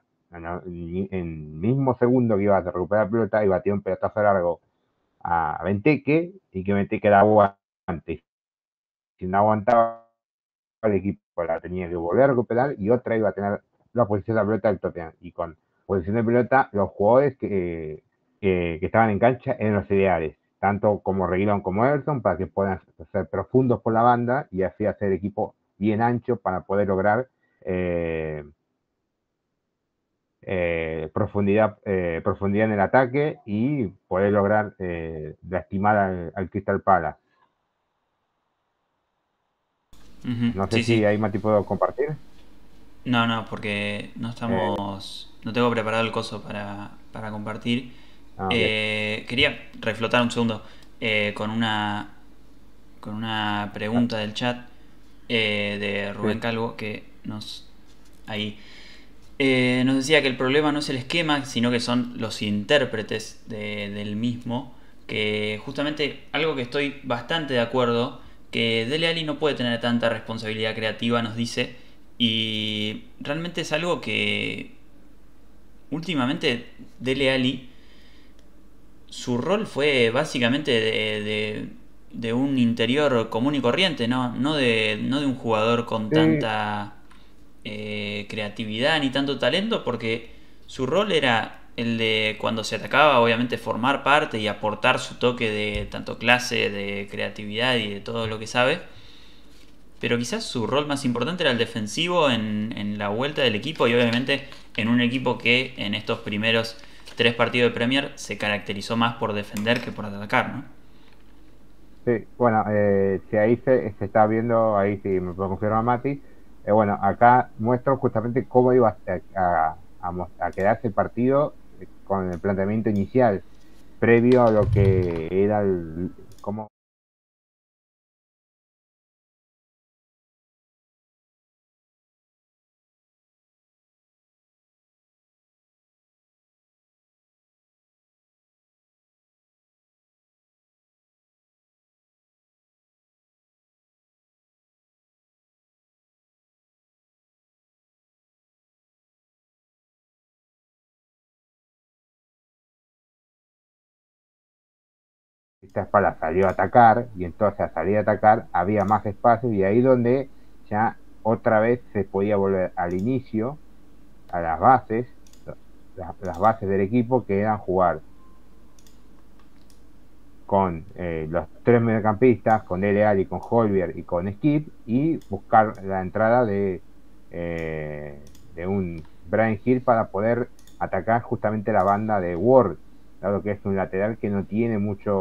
en mismo segundo que iba a recuperar la pelota, iba a tirar un pelotazo largo a Benteke y que Benteke la aguante. Si no aguantaba el equipo la tenía que volver a recuperar y otra iba a tener la posición de la pelota del Tottenham. Y con posición de pelota, los jugadores que estaban en cancha eran los ideales, tanto como Reguilón como Everson, para que puedan ser profundos por la banda y así hacer equipo bien ancho para poder lograr profundidad en el ataque y poder lograr lastimar al Crystal Palace. No sé Sí, si sí. ahí Mati puedo compartir. No, porque no estamos. No tengo preparado el coso para compartir. Okay. Quería reflotar un segundo con una pregunta del chat de Rubén Sí. Calvo que nos. Ahí. Nos decía que el problema no es el esquema, sino que son los intérpretes del mismo. Que justamente algo que estoy bastante de acuerdo, que Dele Alli no puede tener tanta responsabilidad creativa, nos dice. Y realmente es algo que últimamente Dele Alli, su rol fue básicamente de un interior común y corriente, no de un jugador con Sí, tanta creatividad ni tanto talento, porque su rol era el de cuando se atacaba, obviamente formar parte y aportar su toque de tanto clase, de creatividad y de todo lo que sabe. Pero quizás su rol más importante era el defensivo en la vuelta del equipo y obviamente en un equipo que en estos primeros 3 partidos de Premier se caracterizó más por defender que por atacar, ¿no? sí. Bueno, si ahí se está viendo, ahí sí me puedo confirmar Mati. Bueno, acá muestro justamente cómo iba a quedarse el partido con el planteamiento inicial, previo a lo que era cómo esta espalda salió a atacar, y entonces al salir a atacar había más espacio, y ahí donde ya otra vez se podía volver al inicio, a las bases, las bases del equipo, que eran jugar con los 3 mediocampistas, con Dele Alli, con Holberg y con Skip, y buscar la entrada de un Bryan Gil para poder atacar justamente la banda de Ward, dado que es un lateral que no tiene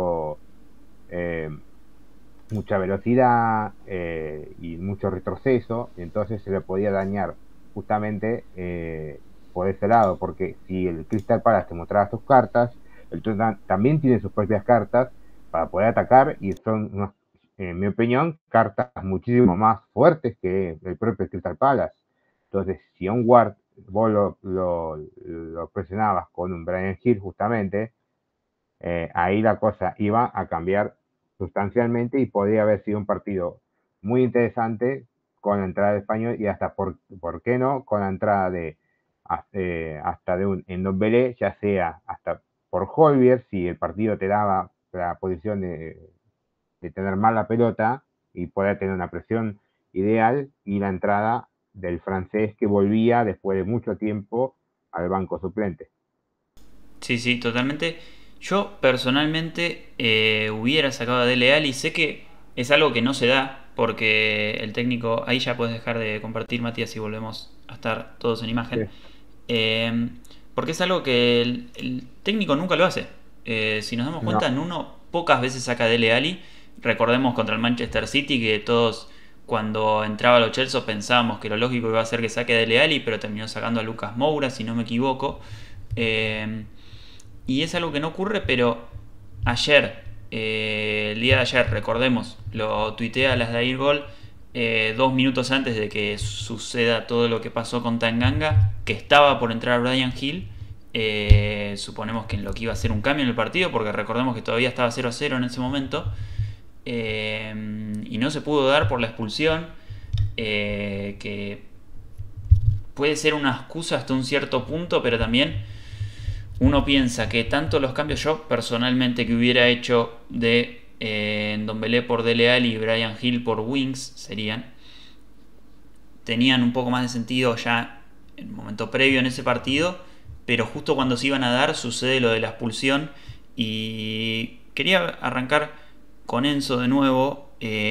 mucha velocidad y mucho retroceso, entonces se le podía dañar justamente por ese lado, porque si el Crystal Palace te mostraba sus cartas, el Tottenham también tiene sus propias cartas para poder atacar, y son, en mi opinión, cartas muchísimo más fuertes que el propio Crystal Palace. Entonces, si a un Ward vos lo presionabas con un Bryan Gil justamente, ahí la cosa iba a cambiar sustancialmente y podría haber sido un partido muy interesante con la entrada de Español, y hasta, ¿por qué no?, con la entrada hasta de un Ndombele, ya sea hasta por Holbier, si el partido te daba la posición de tener mal la pelota y poder tener una presión ideal, y la entrada del francés que volvía después de mucho tiempo al banco suplente. Sí, totalmente. Yo personalmente hubiera sacado a Dele Alli. Sé que es algo que no se da porque el técnico. Ahí ya puedes dejar de compartir, Matías, y volvemos a estar todos en Sí. imagen. Eh, Porque es algo que el técnico nunca lo hace. Si nos damos cuenta, No, Nuno pocas veces saca a Dele Alli. Recordemos contra el Manchester City que todos cuando entraba a los Chelsea pensábamos que lo lógico iba a ser que saque a Dele Alli, pero terminó sacando a Lucas Moura, si no me equivoco. Eh, y es algo que no ocurre, pero ayer, el día de ayer, recordemos, lo tuiteé a las de Air Gol 2 minutos antes de que suceda todo lo que pasó con Tanganga, que estaba por entrar Bryan Gil. Suponemos que en lo que iba a ser un cambio en el partido, porque recordemos que todavía estaba 0-0 en ese momento. Y no se pudo dar por la expulsión, que puede ser una excusa hasta un cierto punto, pero también uno piensa que tanto los cambios, yo personalmente que hubiera hecho de Ndombele por Dele Alli y Bryan Gil por Wings tenían un poco más de sentido ya en un momento previo en ese partido, pero justo cuando se iban a dar sucede lo de la expulsión. Y quería arrancar con Enzo de nuevo,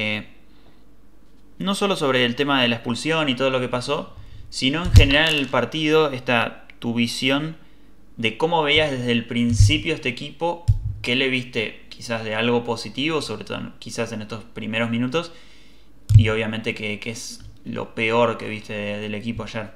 no solo sobre el tema de la expulsión y todo lo que pasó, sino en general el partido, tu visión de cómo veías desde el principio este equipo, qué le viste quizás de algo positivo, sobre todo quizás en estos primeros minutos, y obviamente qué es lo peor que viste del equipo ayer.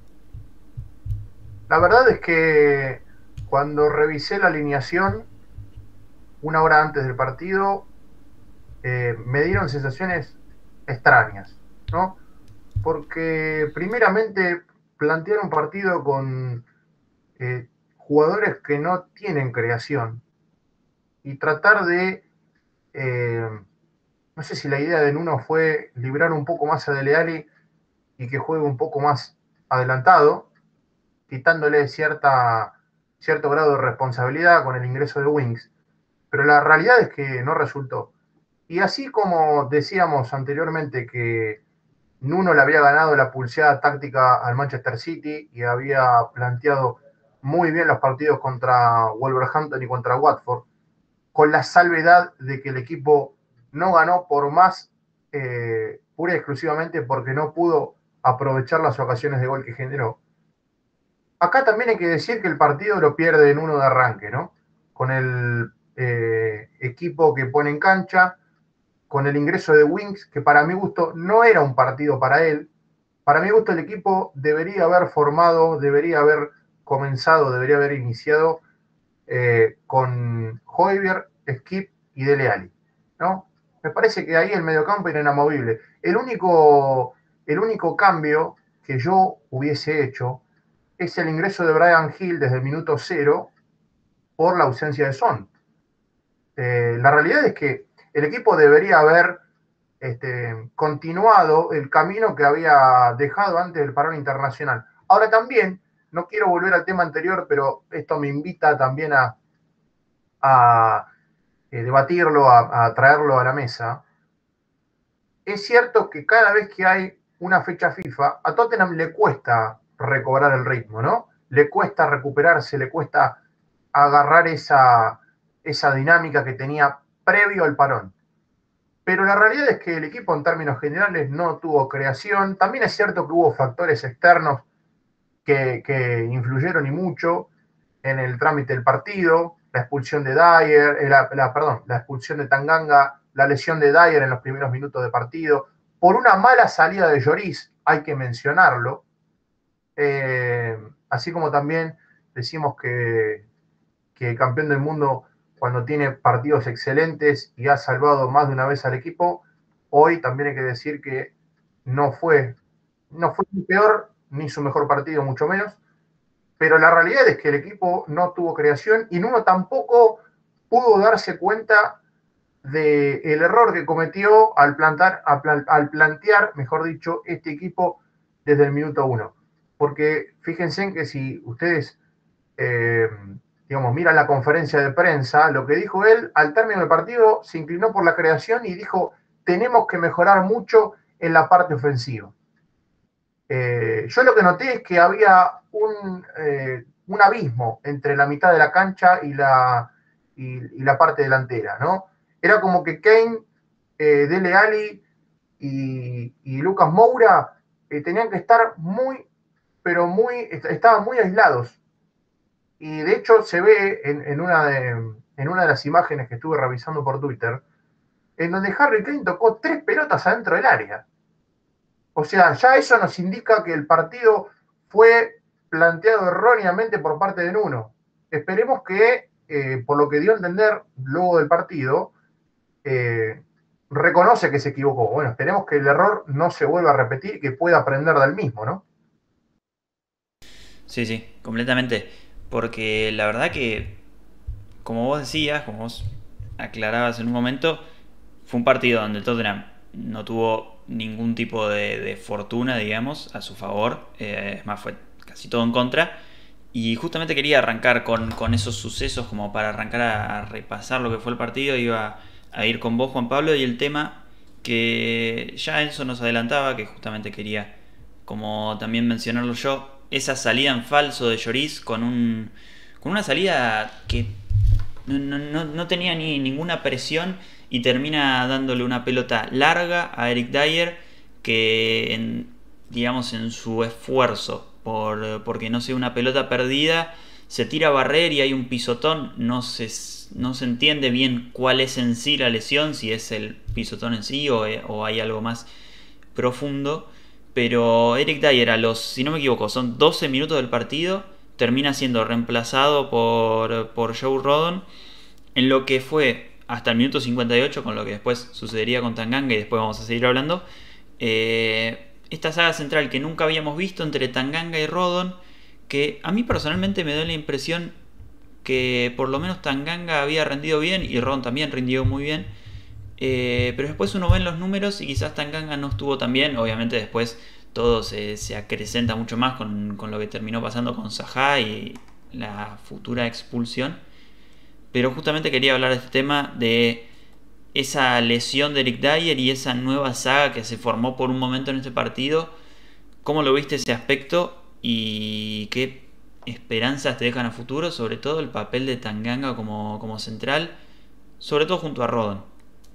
La verdad es que cuando revisé la alineación una hora antes del partido, me dieron sensaciones extrañas, ¿no? Porque primeramente plantearon un partido con jugadores que no tienen creación y tratar de, no sé si la idea de Nuno fue librar un poco más a Dele Alli y que juegue un poco más adelantado, quitándole cierto grado de responsabilidad con el ingreso de Winks, pero la realidad es que no resultó. Y así como decíamos anteriormente que Nuno le había ganado la pulseada táctica al Manchester City y había planteado muy bien los partidos contra Wolverhampton y contra Watford, con la salvedad de que el equipo no ganó por más, pura y exclusivamente porque no pudo aprovechar las ocasiones de gol que generó. Acá también hay que decir que el partido lo pierde en uno de arranque, ¿no? Con el equipo que pone en cancha, con el ingreso de Winks, que para mi gusto no era un partido para él. Para mi gusto el equipo debería haber formado, debería haber comenzado, debería haber iniciado con Højbjerg, Skip y Dele Alli, ¿no? Me parece que ahí el mediocampo era inamovible. El único cambio que yo hubiese hecho es el ingreso de Bryan Gil desde el minuto 0 por la ausencia de Son. La realidad es que el equipo debería haber continuado el camino que había dejado antes del parón internacional. Ahora también, no quiero volver al tema anterior, pero esto me invita también a debatirlo, a traerlo a la mesa. Es cierto que cada vez que hay una fecha FIFA, a Tottenham le cuesta recobrar el ritmo, ¿no? Le cuesta recuperarse, le cuesta agarrar esa dinámica que tenía previo al parón. Pero la realidad es que el equipo en términos generales no tuvo creación. También es cierto que hubo factores externos que influyeron y mucho en el trámite del partido, la expulsión de Dyer, la expulsión de Tanganga, la lesión de Dyer en los primeros minutos de partido, por una mala salida de Lloris, hay que mencionarlo, así como también decimos que el campeón del mundo, cuando tiene partidos excelentes y ha salvado más de una vez al equipo, hoy también hay que decir que no fue ni peor ni su mejor partido, mucho menos, pero la realidad es que el equipo no tuvo creación y Nuno tampoco pudo darse cuenta del error que cometió al plantear, mejor dicho, este equipo desde el minuto 1. Porque fíjense en que si ustedes miran la conferencia de prensa, lo que dijo él al término del partido se inclinó por la creación y dijo: tenemos que mejorar mucho en la parte ofensiva. Yo lo que noté es que había un abismo entre la mitad de la cancha y la parte delantera, ¿no? Era como que Kane, Dele Alli y Lucas Moura tenían que estar estaban muy aislados. Y de hecho se ve en una de las imágenes que estuve revisando por Twitter, en donde Harry Kane tocó 3 pelotas adentro del área. O sea, ya eso nos indica que el partido fue planteado erróneamente por parte de Nuno. Esperemos que, por lo que dio a entender luego del partido, reconoce que se equivocó. Bueno, esperemos que el error no se vuelva a repetir y que pueda aprender del mismo, ¿no? Sí, completamente. Porque la verdad que, como vos decías, como vos aclarabas en un momento, fue un partido donde el Tottenham no tuvo ningún tipo de fortuna, digamos, a su favor. Es más, fue casi todo en contra. Y justamente quería arrancar con esos sucesos, como para arrancar a repasar lo que fue el partido. Iba a ir con vos, Juan Pablo, y el tema que ya Enzo nos adelantaba, que justamente quería, como también mencionarlo yo, esa salida en falso de Lloris con una salida que no tenía ninguna presión y termina dándole una pelota larga a Eric Dyer que digamos en su esfuerzo porque no sea una pelota perdida se tira a barrer y hay un pisotón. No se entiende bien cuál es en sí la lesión, si es el pisotón en sí o hay algo más profundo. Pero Eric Dyer si no me equivoco, son 12 minutos del partido, termina siendo reemplazado por Joe Rodon en lo que fue hasta el minuto 58, con lo que después sucedería con Tanganga y después vamos a seguir hablando. Esta saga central que nunca habíamos visto entre Tanganga y Rodon, que a mí personalmente me da la impresión que por lo menos Tanganga había rendido bien y Rodon también rindió muy bien. Pero después uno ve en los números y quizás Tanganga no estuvo tan bien. Obviamente después todo se acrecenta mucho más con lo que terminó pasando con Saha y la futura expulsión. Pero justamente quería hablar de este tema, de esa lesión de Eric Dyer y esa nueva saga que se formó por un momento en este partido. ¿Cómo lo viste ese aspecto y qué esperanzas te dejan a futuro? Sobre todo el papel de Tanganga como central, sobre todo junto a Rodon.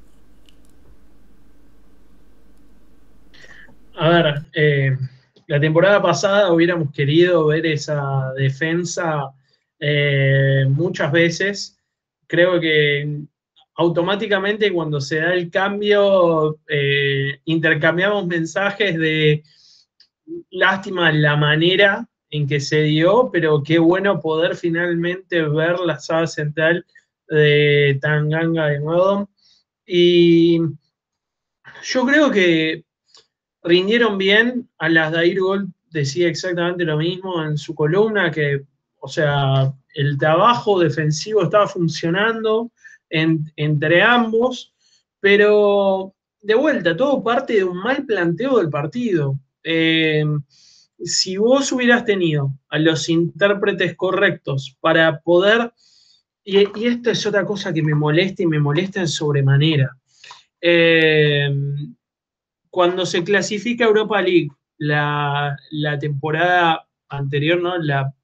A ver, la temporada pasada hubiéramos querido ver esa defensa muchas veces. Creo que automáticamente cuando se da el cambio intercambiamos mensajes de lástima la manera en que se dio, pero qué bueno poder finalmente ver la saga central de Tanganga de Rodon. Y yo creo que rindieron bien. Alasdair Gold decía exactamente lo mismo en su columna, que, o sea, el trabajo defensivo estaba funcionando entre ambos, pero de vuelta, todo parte de un mal planteo del partido. Si vos hubieras tenido a los intérpretes correctos para poder, y esto es otra cosa que me molesta y me molesta en sobremanera, cuando se clasifica Europa League la temporada anterior, ¿no?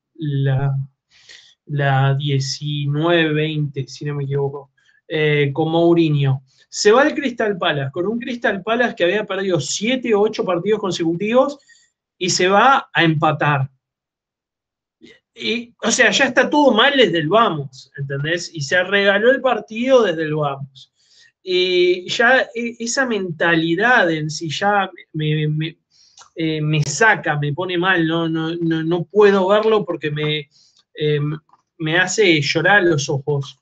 La 19-20, si no me equivoco, con Mourinho. Se va al Crystal Palace, con un Crystal Palace que había perdido 7 o 8 partidos consecutivos y se va a empatar. Y, o sea, ya está todo mal desde el vamos, ¿entendés? Y se regaló el partido desde el vamos. Y ya esa mentalidad en sí ya me saca, me pone mal, no puedo verlo porque me hace llorar los ojos.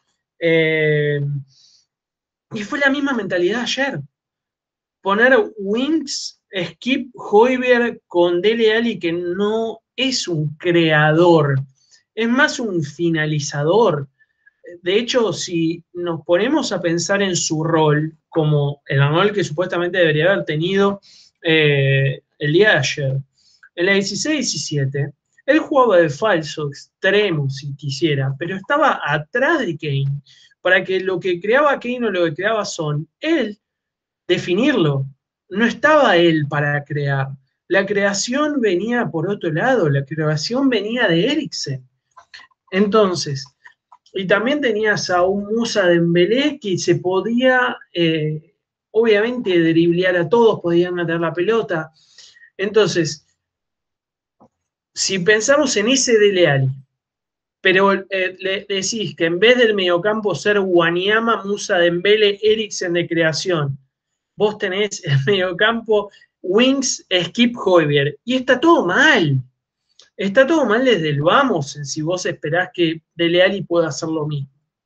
Y fue la misma mentalidad ayer. Poner Winks, Skip, Højbjerg con Dele Alli, que no es un creador, es más un finalizador. De hecho, si nos ponemos a pensar en su rol, como el rol que supuestamente debería haber tenido el día de ayer, en la 16-17, él jugaba de falso extremo si quisiera, pero estaba atrás de Kane, para que lo que creaba Kane o lo que creaba Son, él definirlo. No estaba él para crear. La creación venía por otro lado, la creación venía de Eriksen. Entonces, y también tenías a un Musa Dembélé que se podía, obviamente, driblear a todos, podían meter la pelota. Entonces, si pensamos en ese Dele Alli, pero le decís que en vez del mediocampo ser Wanyama, Musa Dembélé, Eriksen de creación, vos tenés el mediocampo Winks, Skip, Højbjerg, y está todo mal. Está todo mal desde el vamos, si vos esperás que Dele Alli pueda hacer lo mismo.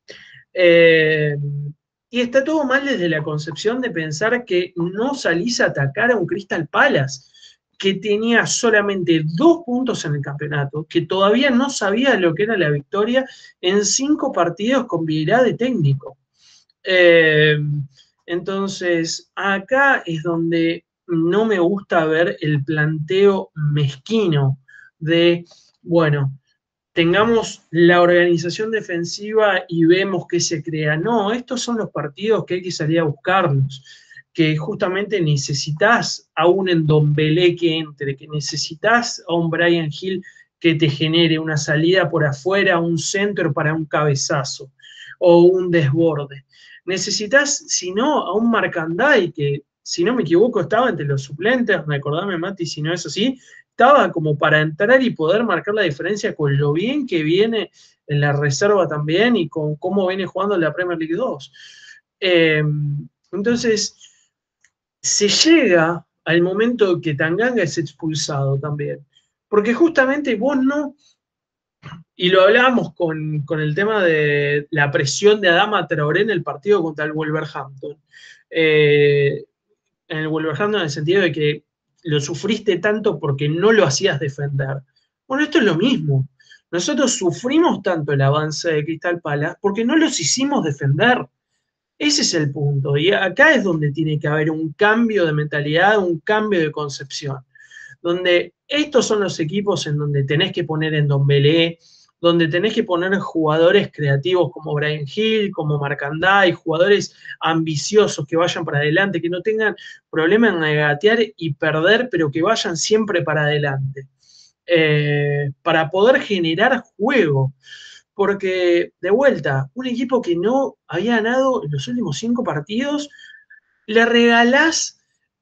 Y está todo mal desde la concepción de pensar que no salís a atacar a un Crystal Palace, que tenía solamente 2 puntos en el campeonato, que todavía no sabía lo que era la victoria en 5 partidos con Vieira de técnico. Entonces, acá es donde no me gusta ver el planteo mezquino de, bueno, tengamos la organización defensiva y vemos que se crea. No, estos son los partidos que hay que salir a buscarlos, que justamente necesitas a un Ndombele que entre, que necesitas a un Bryan Gil que te genere una salida por afuera, un centro para un cabezazo o un desborde. Necesitas, si no, a un Marcandái que, si no me equivoco, estaba entre los suplentes, recordame Mati, si no es así, estaba como para entrar y poder marcar la diferencia con lo bien que viene en la reserva también y con cómo viene jugando en la Premier League 2. Entonces, se llega al momento que Tanganga es expulsado también. Porque justamente vos no, y lo hablábamos con el tema de la presión de Adama Traoré en el partido contra el Wolverhampton. En el Wolverhampton en el sentido de que lo sufriste tanto porque no lo hacías defender. Bueno, esto es lo mismo. Nosotros sufrimos tanto el avance de Crystal Palace porque no los hicimos defender. Ese es el punto. Y acá es donde tiene que haber un cambio de mentalidad, un cambio de concepción. Donde estos son los equipos en donde tenés que poner en Ndombele, donde tenés que poner jugadores creativos como Bryan Gil, como Marcandái, jugadores ambiciosos que vayan para adelante, que no tengan problema en negatear y perder, pero que vayan siempre para adelante. Para poder generar juego. Porque, de vuelta, un equipo que no había ganado en los últimos 5 partidos, le regalás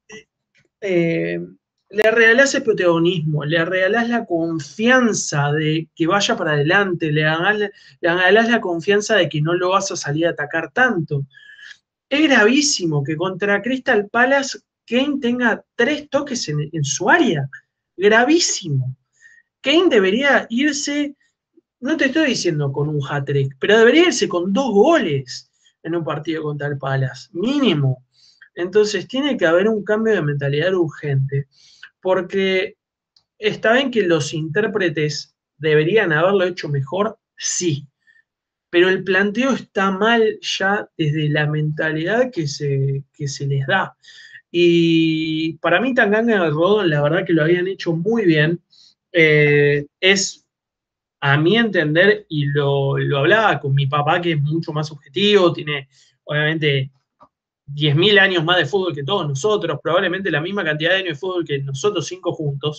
el protagonismo, le regalás la confianza de que vaya para adelante, le regalás la confianza de que no lo vas a salir a atacar tanto. Es gravísimo que contra Crystal Palace Kane tenga 3 toques en su área. Gravísimo. Kane debería irse, no te estoy diciendo con un hat-trick, pero debería irse con 2 goles en un partido contra el Palace, mínimo. Entonces tiene que haber un cambio de mentalidad urgente, porque está bien que los intérpretes deberían haberlo hecho mejor, sí, pero el planteo está mal ya desde la mentalidad que se les da. Y para mí Tanganga y el Rodón, la verdad que lo habían hecho muy bien. Es, a mi entender, y lo hablaba con mi papá, que es mucho más objetivo, tiene obviamente 10.000 años más de fútbol que todos nosotros, probablemente la misma cantidad de años de fútbol que nosotros 5 juntos.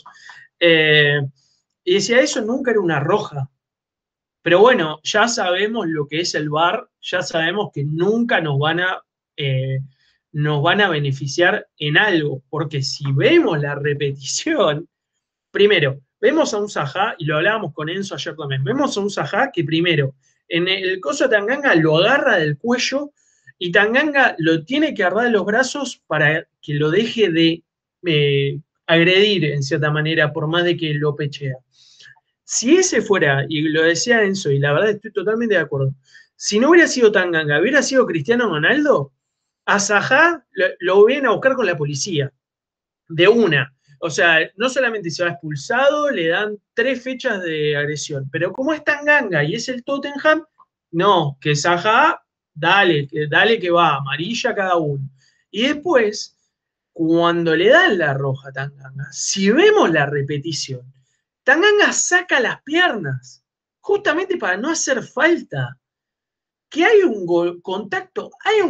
Y decía, eso nunca era una roja. Pero bueno, ya sabemos lo que es el VAR, ya sabemos que nunca nos van a beneficiar en algo, porque si vemos la repetición, primero, vemos a un Zaha, y lo hablábamos con Enzo ayer también, vemos a un Zaha que primero, en el coso de Tanganga lo agarra del cuello y Tanganga lo tiene que agarrar de los brazos para que lo deje de agredir en cierta manera, por más de que lo pechea. Si ese fuera, y lo decía Enzo, y la verdad estoy totalmente de acuerdo, si no hubiera sido Tanganga, hubiera sido Cristiano Ronaldo, a Zaha lo vienen a buscar con la policía, de una. O sea, no solamente se va expulsado, le dan 3 fechas de agresión, pero como es Tanganga y es el Tottenham, no, que Zaha, dale que va, amarilla cada uno. Y después, cuando le dan la roja a Tanganga, si vemos la repetición, Tanganga saca las piernas, justamente para no hacer falta. Que hay un contacto,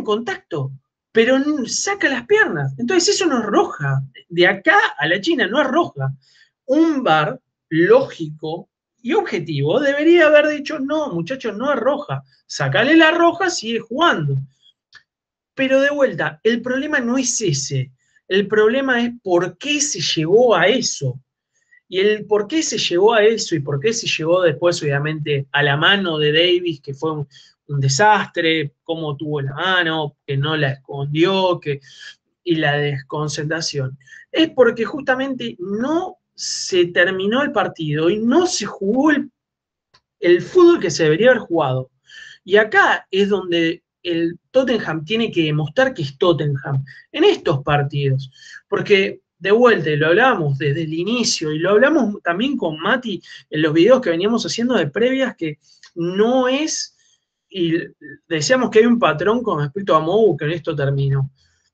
pero saca las piernas. Entonces eso no es roja. De acá a la China no es roja. Un VAR lógico y objetivo debería haber dicho, no, muchachos, no es roja. Sacale la roja, sigue jugando. Pero de vuelta, el problema no es ese. El problema es por qué se llegó a eso. Y el por qué se llegó a eso y por qué se llegó después, obviamente, a la mano de Davis, que fue un desastre, cómo tuvo la mano, que no la escondió, y la desconcentración. Es porque justamente no se terminó el partido y no se jugó el fútbol que se debería haber jugado. Y acá es donde el Tottenham tiene que demostrar que es Tottenham, en estos partidos. Porque de vuelta, y lo hablamos desde el inicio, y lo hablamos también con Mati en los videos que veníamos haciendo de previas, que no es, y decíamos que hay un patrón con respecto a Mou, que en esto termino.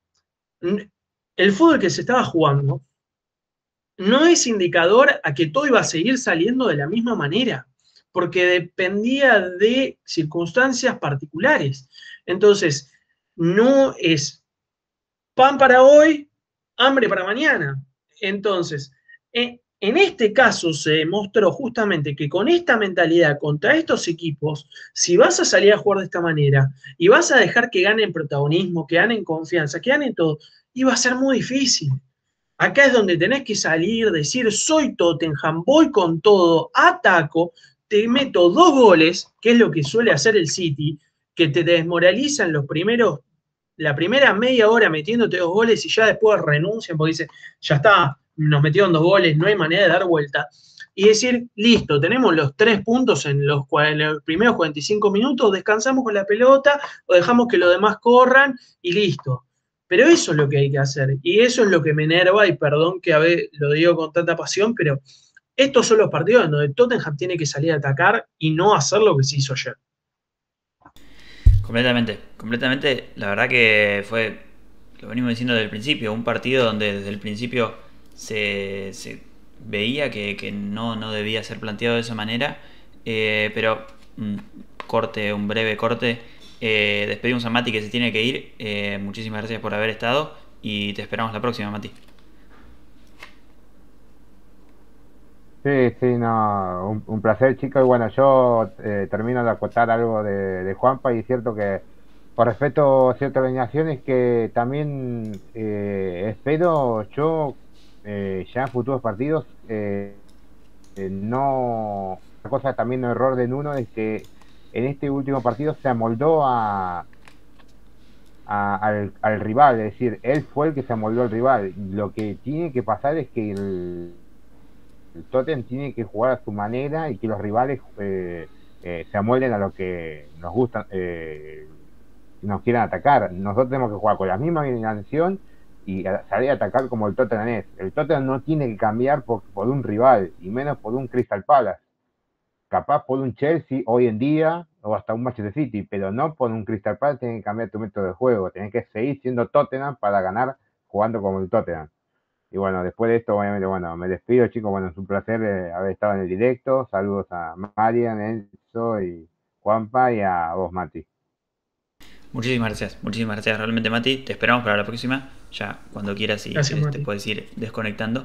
El fútbol que se estaba jugando no es indicador a que todo iba a seguir saliendo de la misma manera, porque dependía de circunstancias particulares. Entonces, no es pan para hoy, hambre para mañana. Entonces, En este caso se demostró justamente que con esta mentalidad contra estos equipos, si vas a salir a jugar de esta manera y vas a dejar que ganen protagonismo, que ganen confianza, que ganen todo, iba a ser muy difícil. Acá es donde tenés que salir, decir, soy Tottenham, voy con todo, ataco, te meto 2 goles, que es lo que suele hacer el City, que te desmoralizan la primera media hora metiéndote 2 goles y ya después renuncian porque dicen, ya está, nos metieron 2 goles, no hay manera de dar vuelta. Y decir, listo, tenemos los 3 puntos en los primeros 45 minutos, descansamos con la pelota o dejamos que los demás corran y listo. Pero eso es lo que hay que hacer. Y eso es lo que me enerva, y perdón que a veces lo digo con tanta pasión, pero estos son los partidos en donde Tottenham tiene que salir a atacar y no hacer lo que se hizo ayer. Completamente, completamente. La verdad que fue, lo venimos diciendo desde el principio, un partido donde desde el principio se veía que no debía ser planteado de esa manera. Pero un breve corte. Despedimos a Mati, que se tiene que ir. Muchísimas gracias por haber estado y te esperamos la próxima, Mati. Sí, no, un placer, chicos. Y bueno, yo termino de acotar algo de Juanpa, y es cierto que con respecto a ciertas alineaciones que también espero yo ya en futuros partidos, no, una cosa también un error de Nuno es que en este último partido se amoldó al rival, es decir, él fue el que se amoldó al rival. Lo que tiene que pasar es que el Tottenham tiene que jugar a su manera y que los rivales se amolden a lo que nos gusta, nos quieran atacar. Nosotros tenemos que jugar con la misma intención y salir a atacar como el Tottenham es. El Tottenham no tiene que cambiar por un rival, y menos por un Crystal Palace. Capaz por un Chelsea hoy en día, o hasta un Manchester City, pero no por un Crystal Palace. Tienen que cambiar tu método de juego, tenés que seguir siendo Tottenham para ganar jugando como el Tottenham. Y bueno, después de esto, obviamente, bueno, me despido, chicos. Bueno, es un placer haber estado en el directo. Saludos a Marian, Enzo y Juanpa, y a vos, Mati. Muchísimas gracias realmente, Mati. Te esperamos para la próxima, ya cuando quieras, y te puedes ir desconectando.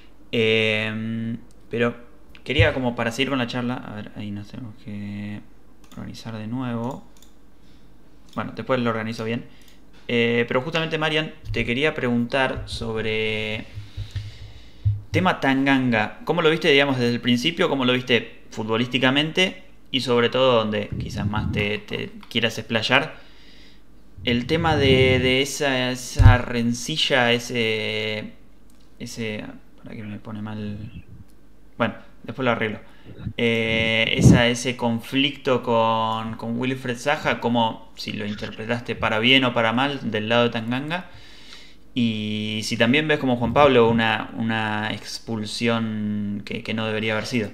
Pero quería, como para seguir con la charla, a ver, ahí nos tenemos que organizar de nuevo. Bueno, después lo organizo bien. Pero justamente, Marian, te quería preguntar sobre tema Tanganga. ¿Cómo lo viste, digamos, desde el principio? ¿Cómo lo viste futbolísticamente? Y sobre todo, donde quizás más te quieras explayar, el tema de esa rencilla, ese... Para que me pone mal... Bueno, después lo arreglo. Ese conflicto con Wilfred Zaha, como si lo interpretaste para bien o para mal del lado de Tanganga, y si también ves como Juan Pablo una expulsión que no debería haber sido.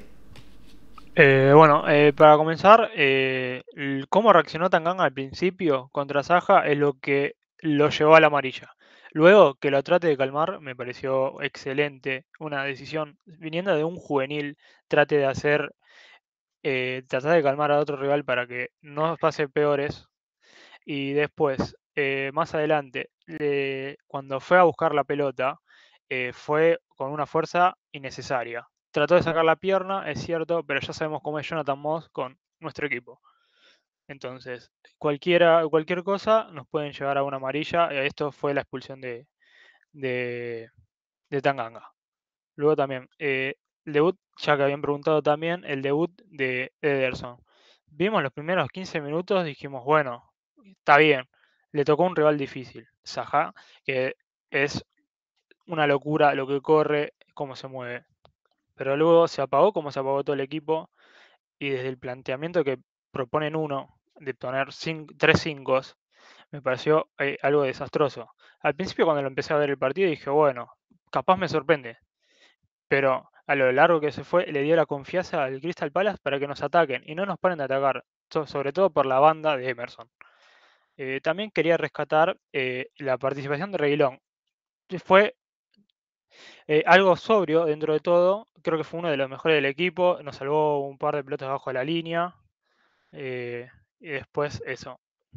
Para comenzar, cómo reaccionó Tanganga al principio contra Zaha es lo que lo llevó a la amarilla. Luego, que lo trate de calmar, me pareció excelente. Una decisión viniendo de un juvenil, trate de hacer, tratar de calmar a otro rival para que no pase peores. Y después, más adelante, cuando fue a buscar la pelota, fue con una fuerza innecesaria. Trató de sacar la pierna, es cierto, pero ya sabemos cómo es Jonathan Moss con nuestro equipo. Entonces, cualquier cosa nos pueden llevar a una amarilla. Esto fue la expulsión de Tanganga. Luego también, el debut, ya que habían preguntado también, el debut de Ederson. Vimos los primeros 15 minutos, dijimos, bueno, está bien, le tocó un rival difícil, Zaha, que es una locura lo que corre, cómo se mueve. Pero luego se apagó como se apagó todo el equipo, y desde el planteamiento que proponen uno, de poner 3 5, me pareció algo desastroso. Al principio, cuando lo empecé a ver el partido, dije, bueno, capaz me sorprende, pero a lo largo que se fue, le dio la confianza al Crystal Palace para que nos ataquen y no nos paren de atacar, sobre todo por la banda de Emerson. También quería rescatar la participación de Reguilón. Fue algo sobrio dentro de todo, creo que fue uno de los mejores del equipo, nos salvó un par de pelotas abajo de la línea, y después eso.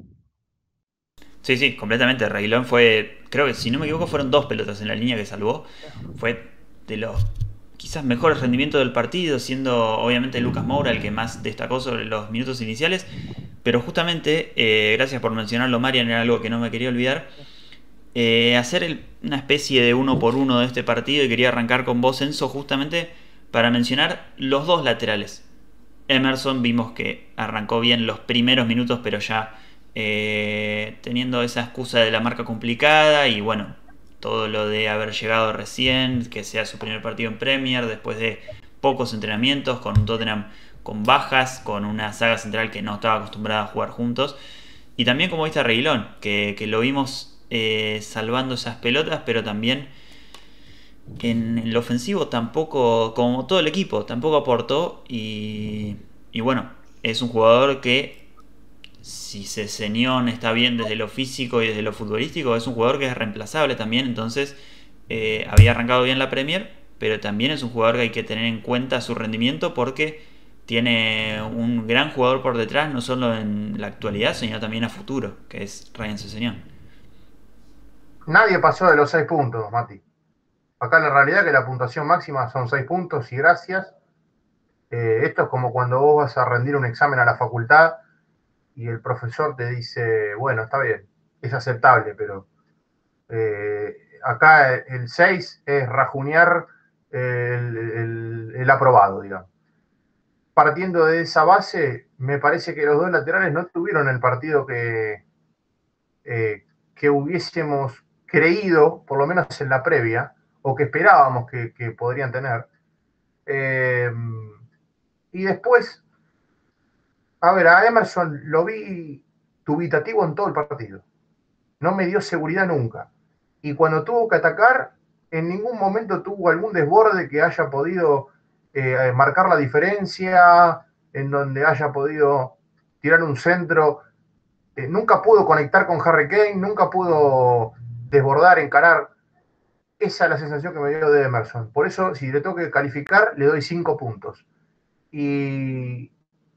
Sí, completamente. Reguilón fue, creo que si no me equivoco, fueron 2 pelotas en la línea que salvó. Fue de los quizás mejores rendimientos del partido, siendo obviamente Lucas Moura el que más destacó sobre los minutos iniciales. Pero justamente, gracias por mencionarlo, Marian, era algo que no me quería olvidar. Hacer una especie de 1-por-1 de este partido, y quería arrancar con vos, Enzo, justamente para mencionar los dos laterales. Emerson vimos que arrancó bien los primeros minutos, pero ya teniendo esa excusa de la marca complicada y bueno, todo lo de haber llegado recién, que sea su primer partido en Premier, después de pocos entrenamientos, con un Tottenham con bajas, con una saga central que no estaba acostumbrada a jugar juntos. Y también como viste a Reguilón, que lo vimos salvando esas pelotas, pero también en el ofensivo tampoco, como todo el equipo, tampoco aportó. Y bueno, es un jugador que, si Sessegnon está bien desde lo físico y desde lo futbolístico, es un jugador que es reemplazable también. Entonces había arrancado bien la Premier, pero también es un jugador que hay que tener en cuenta su rendimiento, porque tiene un gran jugador por detrás, no solo en la actualidad, sino también a futuro, que es Ryan Sessegnon. Nadie pasó de los 6 puntos, Mati. Acá la realidad es que la puntuación máxima son 6 puntos y gracias. Esto es como cuando vos vas a rendir un examen a la facultad y el profesor te dice, bueno, está bien, es aceptable, pero acá el 6 es rajunear el aprobado, digamos. Partiendo de esa base, me parece que los dos laterales no tuvieron el partido que hubiésemos creído, por lo menos en la previa, o que esperábamos que podrían tener. Y después, a ver, a Emerson lo vi dubitativo en todo el partido. No me dio seguridad nunca. Y cuando tuvo que atacar, en ningún momento tuvo algún desborde que haya podido marcar la diferencia, en donde haya podido tirar un centro. Nunca pudo conectar con Harry Kane, nunca pudo desbordar, encarar. Esa es la sensación que me dio de Emerson. Por eso, si le tengo que calificar, le doy 5 puntos. Y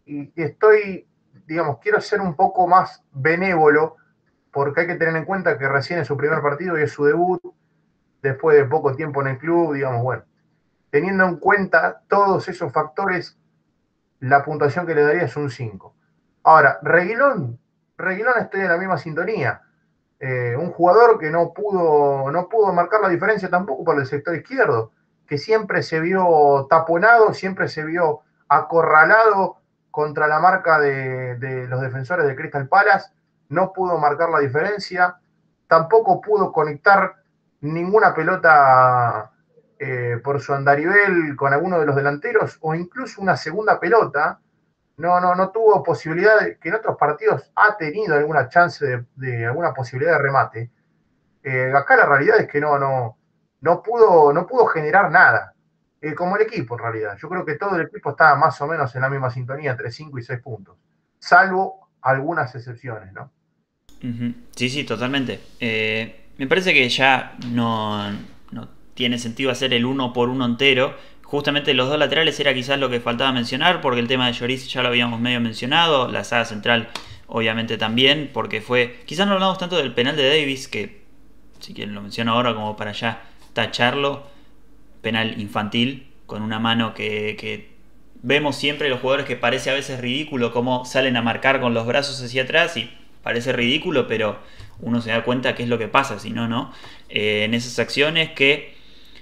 estoy, digamos, quiero ser un poco más benévolo, porque hay que tener en cuenta que recién es su primer partido y es su debut, después de poco tiempo en el club, digamos, bueno. Teniendo en cuenta todos esos factores, la puntuación que le daría es un 5. Ahora, Reguilón estoy en la misma sintonía. Un jugador que no pudo marcar la diferencia tampoco por el sector izquierdo, que siempre se vio taponado, siempre se vio acorralado contra la marca de los defensores de Crystal Palace, no pudo marcar la diferencia, tampoco pudo conectar ninguna pelota por su andarivel con alguno de los delanteros, o incluso una segunda pelota. No tuvo posibilidad, que en otros partidos ha tenido alguna chance de alguna posibilidad de remate. Acá la realidad es que no pudo generar nada. Como el equipo, en realidad. Yo creo que todo el equipo estaba más o menos en la misma sintonía, entre 5 y 6 puntos. Salvo algunas excepciones, ¿no? Sí, totalmente. Me parece que ya no tiene sentido hacer el 1-por-1 entero. Justamente los dos laterales era quizás lo que faltaba mencionar, porque el tema de Lloris ya lo habíamos medio mencionado, la saga central obviamente también, porque quizás no hablamos tanto del penal de Davis, que si quieren lo menciono ahora como para ya tacharlo, penal infantil, con una mano que vemos siempre los jugadores que parece a veces ridículo, cómo salen a marcar con los brazos hacia atrás y parece ridículo, pero uno se da cuenta qué es lo que pasa, si no, en esas acciones que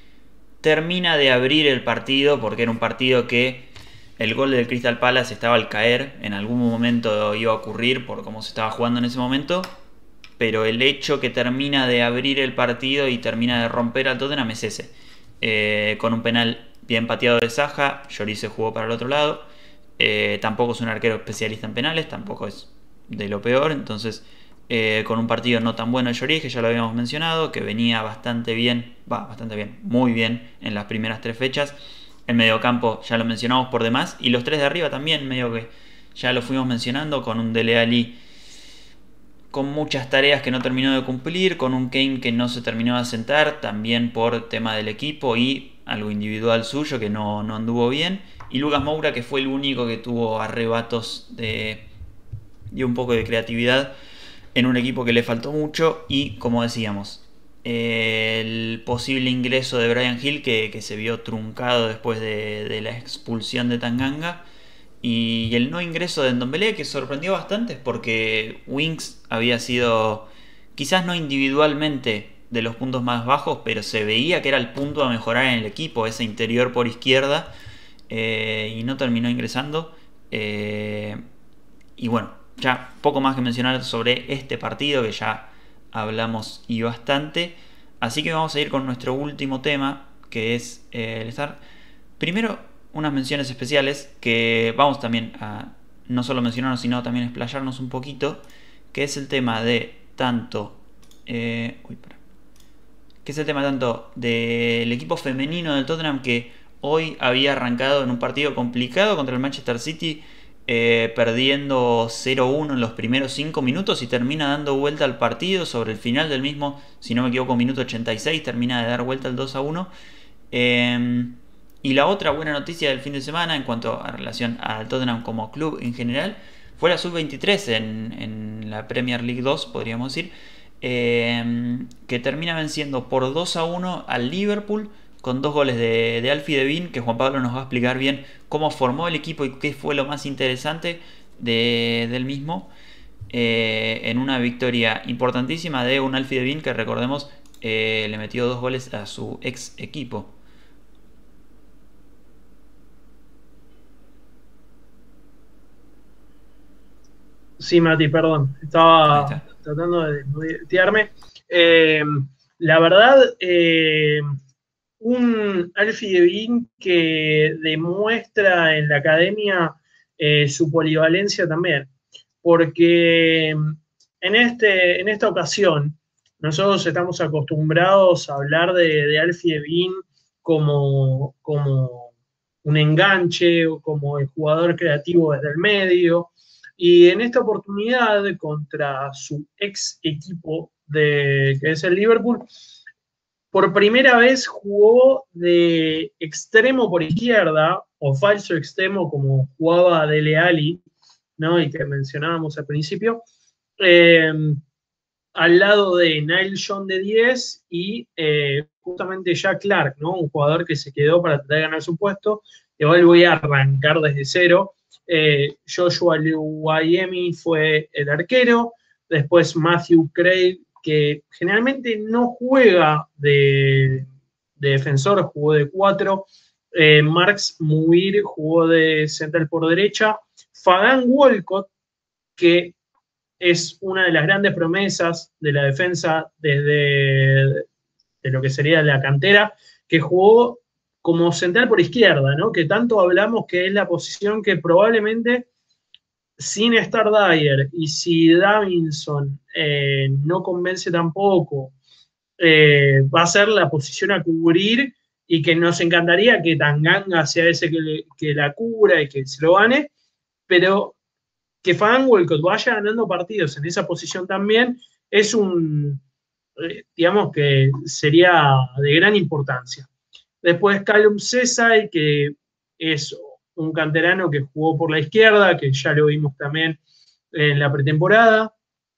termina de abrir el partido, porque era un partido que el gol del Crystal Palace estaba al caer, en algún momento iba a ocurrir por cómo se estaba jugando en ese momento, pero el hecho que termina de abrir el partido y termina de romper al Tottenham es ese, con un penal bien pateado de Zaha. Lloris se jugó para el otro lado, tampoco es un arquero especialista en penales, tampoco es de lo peor, entonces con un partido no tan bueno de Lloris, que ya lo habíamos mencionado, que venía muy bien en las primeras 3 fechas. El mediocampo ya lo mencionamos por demás, y los 3 de arriba también, medio que ya lo fuimos mencionando, con un Dele Alli con muchas tareas que no terminó de cumplir, con un Kane que no se terminó de asentar, también por tema del equipo y algo individual suyo que no anduvo bien, y Lucas Moura, que fue el único que tuvo arrebatos y un poco de creatividad en un equipo que le faltó mucho. Y como decíamos, el posible ingreso de Brian Hill que se vio truncado después de la expulsión de Tanganga, y el no ingreso de Ndombele, que sorprendió bastante porque Winks había sido, quizás no individualmente de los puntos más bajos, pero se veía que era el punto a mejorar en el equipo, ese interior por izquierda, y no terminó ingresando. Y bueno, ya poco más que mencionar sobre este partido, que ya hablamos y bastante. Así que vamos a ir con nuestro último tema, que es el estar. Primero, unas menciones especiales que vamos también a no solo mencionarnos, sino también explayarnos un poquito, que es el tema de tanto que es el tema tanto del equipo femenino del Tottenham, que hoy había arrancado en un partido complicado contra el Manchester City, perdiendo 0-1 en los primeros 5 minutos, y termina dando vuelta al partido sobre el final del mismo, si no me equivoco, minuto 86, termina de dar vuelta al 2-1. Y la otra buena noticia del fin de semana en cuanto a relación al Tottenham como club en general fue la sub-23 en la Premier League 2, podríamos decir, que termina venciendo por 2-1 al Liverpool con 2 goles de Alfie Devin, que Juan Pablo nos va a explicar bien cómo formó el equipo y qué fue lo más interesante del mismo, en una victoria importantísima de un Alfie Devin que, recordemos, le metió 2 goles a su ex equipo. Sí, Mati, perdón. Estaba tratando de mutearme. La verdad, un Alfie Devin que demuestra en la academia su polivalencia también. Porque en esta ocasión nosotros estamos acostumbrados a hablar de Alfie Devin como un enganche o como el jugador creativo desde el medio. Y en esta oportunidad contra su ex equipo, que es el Liverpool, por primera vez jugó de extremo por izquierda, o falso extremo, como jugaba Dele Alli, ¿no? Y que mencionábamos al principio, al lado de Nile John de 10 y justamente Jack Clark, ¿no? Un jugador que se quedó para tratar de ganar su puesto. Igual voy a arrancar desde cero. Joshua Luayemi fue el arquero, después Matthew Craig, que generalmente no juega de defensor, jugó de 4, Marks Muir jugó de central por derecha, Fagan Walcott, que es una de las grandes promesas de la defensa desde de lo que sería la cantera, que jugó como central por izquierda, ¿no? Que tanto hablamos que es la posición que probablemente, sin estar Dyer y si Davinson no convence tampoco, va a ser la posición a cubrir, y que nos encantaría que Tanganga sea ese que la cubra y que se lo gane, pero que Fagan Walcott vaya ganando partidos en esa posición también es digamos que sería de gran importancia. Después Callum Cesar, que es un canterano que jugó por la izquierda, que ya lo vimos también en la pretemporada.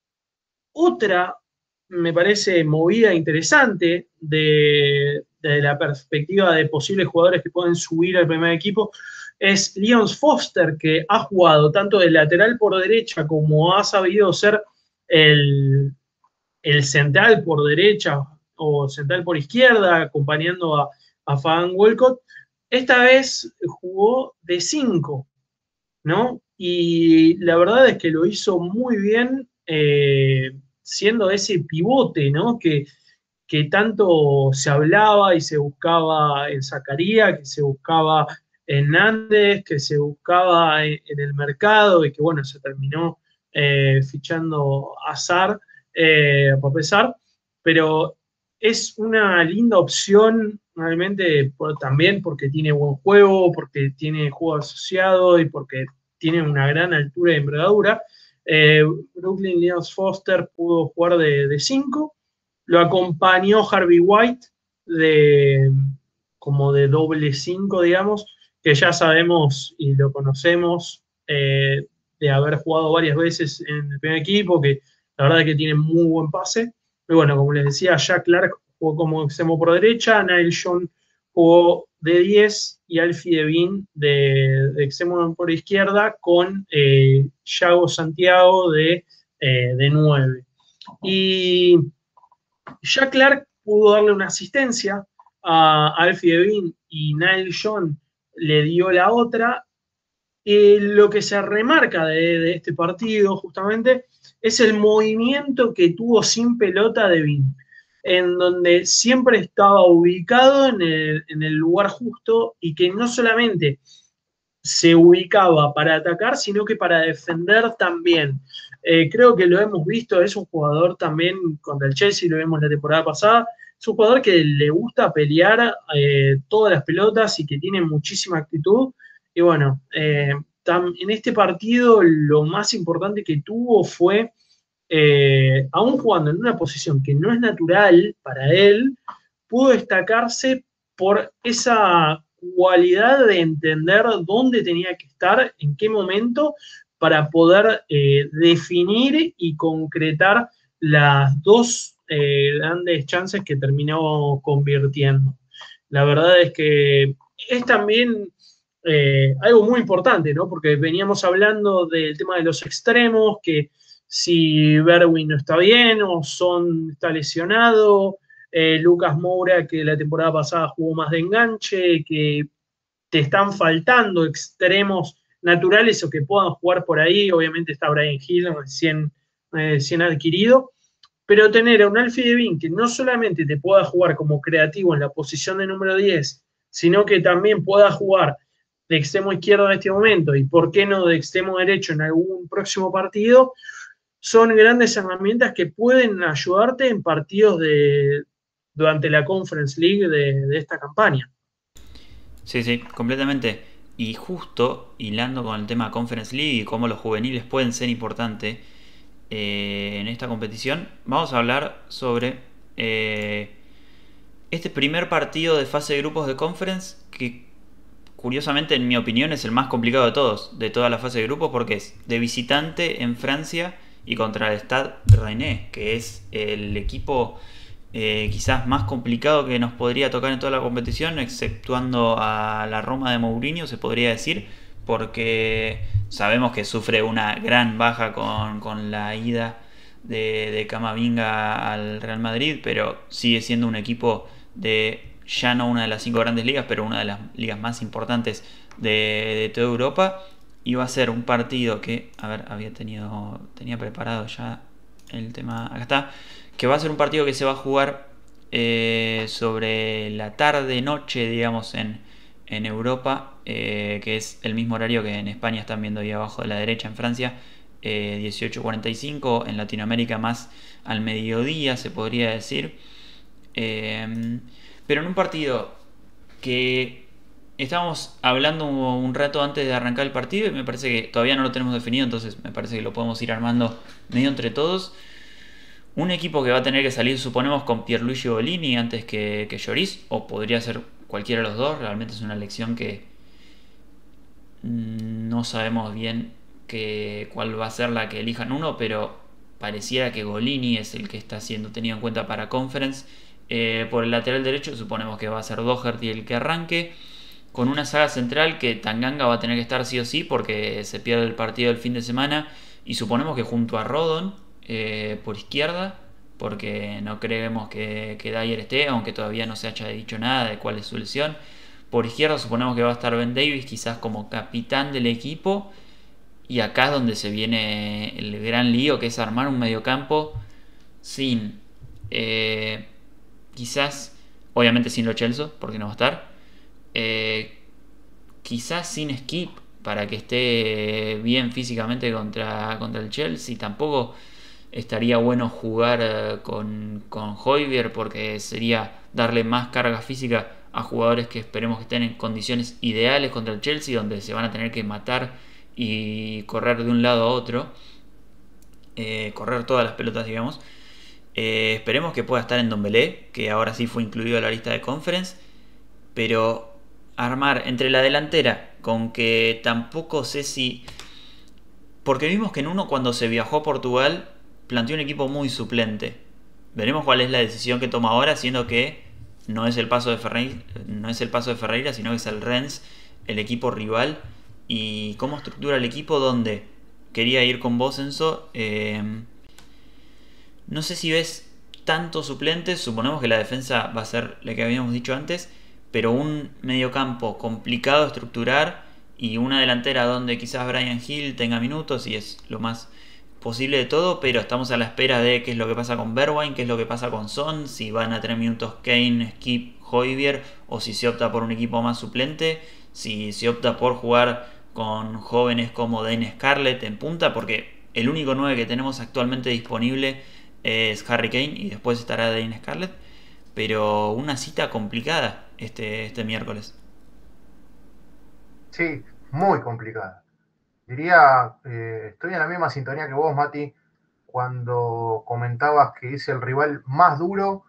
Otra, me parece, movida interesante de la perspectiva de posibles jugadores que pueden subir al primer equipo, es Leon Foster, que ha jugado tanto de lateral por derecha como ha sabido ser el central por derecha o central por izquierda, acompañando a Fagan Walcott. Esta vez jugó de 5, ¿no? Y la verdad es que lo hizo muy bien, siendo ese pivote, ¿no? Que tanto se hablaba y se buscaba en Zakaria, que se buscaba en Nández, que se buscaba en el mercado, y que bueno, se terminó fichando a Sarr, por pesar, pero es una linda opción realmente, también porque tiene buen juego, porque tiene juego asociado y porque tiene una gran altura y envergadura. Brooklyn Leons Foster pudo jugar de 5, lo acompañó Harvey White como de doble 5, digamos, que ya sabemos y lo conocemos, de haber jugado varias veces en el primer equipo, que la verdad es que tiene muy buen pase. Y bueno, como les decía, Jack Clark jugó como extremo por derecha, Nile John jugó de 10 y Alfie Devin de extremo por izquierda con Yago Santiago de 9. Y Jack Clark pudo darle una asistencia a Alfie Devin y Nile John le dio la otra. Lo que se remarca de este partido justamente es el movimiento que tuvo sin pelota Devin, en donde siempre estaba ubicado en el lugar justo y que no solamente se ubicaba para atacar, sino que para defender también. Creo que lo hemos visto, es un jugador también contra el Chelsea, lo vimos la temporada pasada, es un jugador que le gusta pelear todas las pelotas y que tiene muchísima actitud. Y bueno, en este partido lo más importante que tuvo fue, aún jugando en una posición que no es natural para él, pudo destacarse por esa cualidad de entender dónde tenía que estar, en qué momento, para poder definir y concretar las dos grandes chances que terminó convirtiendo. La verdad es que es también algo muy importante, ¿no? Porque veníamos hablando del tema de los extremos, que si Berwin no está bien o Son está lesionado, Lucas Moura, que la temporada pasada jugó más de enganche, que te están faltando extremos naturales o que puedan jugar por ahí. Obviamente está Brian Hill, recién adquirido, pero tener a un Alfie Devin que no solamente te pueda jugar como creativo en la posición de número 10, sino que también pueda jugar de extremo izquierdo en este momento y por qué no de extremo derecho en algún próximo partido, son grandes herramientas que pueden ayudarte en partidos durante la Conference League de esta campaña. Sí, sí, completamente. Y justo hilando con el tema Conference League y cómo los juveniles pueden ser importantes en esta competición, vamos a hablar sobre este primer partido de fase de grupos de Conference, que curiosamente en mi opinión es el más complicado de todos, de toda la fase de grupos, porque es de visitante en Francia y contra el Stade Rennais, que es el equipo quizás más complicado que nos podría tocar en toda la competición, exceptuando a la Roma de Mourinho, se podría decir, porque sabemos que sufre una gran baja con la ida de Camavinga al Real Madrid, pero sigue siendo un equipo de ya no una de las 5 grandes ligas, pero una de las ligas más importantes de toda Europa. Y va a ser un partido que, a ver, tenía preparado ya el tema, acá está, que va a ser un partido que se va a jugar sobre la tarde-noche, digamos, en Europa, que es el mismo horario que en España están viendo ahí abajo de la derecha, en Francia, 18:45, en Latinoamérica más al mediodía, se podría decir. Pero en un partido que estábamos hablando un rato antes de arrancar el partido y me parece que todavía no lo tenemos definido, entonces me parece que lo podemos ir armando medio entre todos. Un equipo que va a tener que salir, suponemos, con Pierluigi Golini antes que Lloris, o podría ser cualquiera de los dos. Realmente es una elección que no sabemos bien cuál va a ser la que elijan uno, pero pareciera que Golini es el que está siendo tenido en cuenta para Conference. Por el lateral derecho suponemos que va a ser Doherty el que arranque, con una saga central que Tanganga va a tener que estar sí o sí porque se pierde el partido del fin de semana, y suponemos que junto a Rodon por izquierda, porque no creemos que Dyer esté, aunque todavía no se haya dicho nada de cuál es su lesión. Por izquierda suponemos que va a estar Ben Davies quizás como capitán del equipo, y acá es donde se viene el gran lío, que es armar un mediocampo sin quizás, obviamente sin Lo Celso, porque no va a estar, quizás sin Skip para que esté bien físicamente contra el Chelsea. Tampoco estaría bueno jugar con Højbjerg, porque sería darle más carga física a jugadores que esperemos que estén en condiciones ideales contra el Chelsea, donde se van a tener que matar y correr de un lado a otro, correr todas las pelotas, digamos. Esperemos que pueda estar en Ndombele, que ahora sí fue incluido a la lista de Conference, pero armar entre la delantera, con que tampoco sé si... Porque vimos que en uno, cuando se viajó a Portugal, planteó un equipo muy suplente. veremos cuál es la decisión que toma ahora, siendo que no es el paso de Ferreira, no es el paso de Ferreira, sino que es el Rennes, el equipo rival, y cómo estructura el equipo, donde quería ir con vos, Enzo. No sé si ves tantos suplentes, suponemos que la defensa va a ser la que habíamos dicho antes, pero un mediocampo complicado de estructurar y una delantera donde quizás Brian Hill tenga minutos y es lo más posible de todo, pero estamos a la espera de qué es lo que pasa con Bergwijn, qué es lo que pasa con Son, si van a tener minutos Kane, Skip, Højbjerg, o si se opta por un equipo más suplente, si se opta por jugar con jóvenes como Dane Scarlett en punta, porque el único 9 que tenemos actualmente disponible es Harry Kane y después estará Dane Scarlett, pero una cita complicada este miércoles. Sí, muy complicada. Diría, estoy en la misma sintonía que vos, Mati, cuando comentabas que es el rival más duro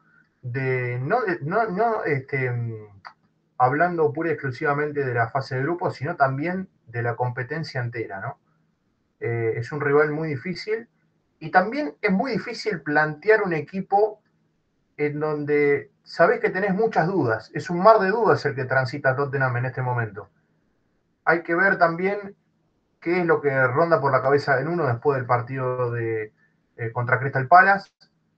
hablando pura y exclusivamente de la fase de grupos, sino también de la competencia entera, ¿no? Es un rival muy difícil y también es muy difícil plantear un equipo en donde sabés que tenés muchas dudas. Es un mar de dudas el que transita Tottenham en este momento. Hay que ver también qué es lo que ronda por la cabeza en uno después del partido contra Crystal Palace,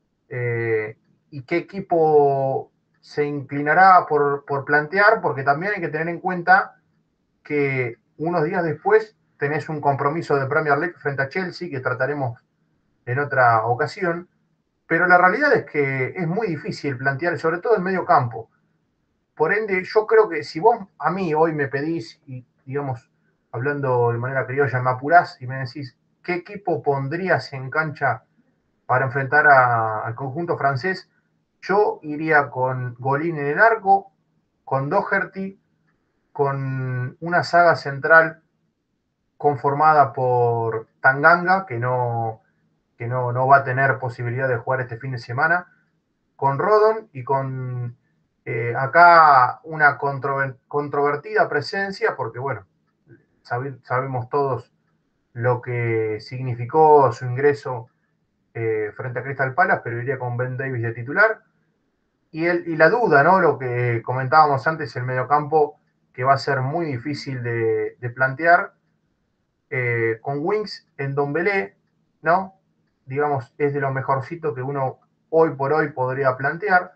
y qué equipo se inclinará por plantear, porque también hay que tener en cuenta que unos días después tenés un compromiso de Premier League frente a Chelsea, que trataremos en otra ocasión, pero la realidad es que es muy difícil plantear, sobre todo el medio campo. Por ende, yo creo que si vos a mí hoy me pedís, y digamos, hablando de manera criolla, me apurás y me decís qué equipo pondrías en cancha para enfrentar al conjunto francés, yo iría con Golin en el arco, con Doherty, con una saga central conformada por Tanganga, que no va a tener posibilidad de jugar este fin de semana, con Rodon y con acá una controvertida presencia, porque bueno, sabemos todos lo que significó su ingreso frente a Crystal Palace, pero iría con Ben Davies de titular. Y la duda, ¿no? Lo que comentábamos antes, el mediocampo, que va a ser muy difícil de plantear, con Wings en Dombelé, ¿no? Digamos, es de lo mejorcito que uno hoy por hoy podría plantear.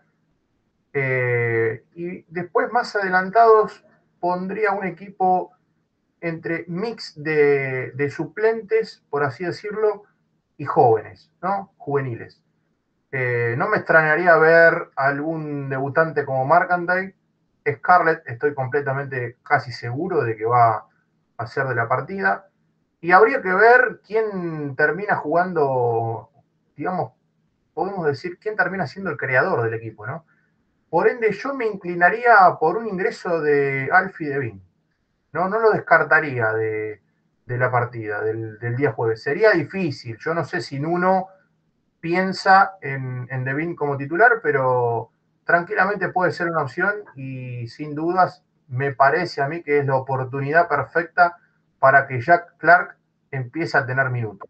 Y después, más adelantados, pondría un equipo entre mix de suplentes, por así decirlo, y jóvenes, ¿no? Juveniles. No me extrañaría ver algún debutante como Markandai. Scarlett, estoy completamente casi seguro de que va a ser de la partida. Y habría que ver quién termina jugando, digamos, podemos decir, quién termina siendo el creador del equipo, ¿no? Por ende, yo me inclinaría por un ingreso de Alfie Devin. No lo descartaría de la partida del día jueves. Sería difícil. Yo no sé si Nuno piensa en Devin como titular, pero tranquilamente puede ser una opción y sin dudas me parece a mí que es la oportunidad perfecta para que Jack Clark empiece a tener minutos.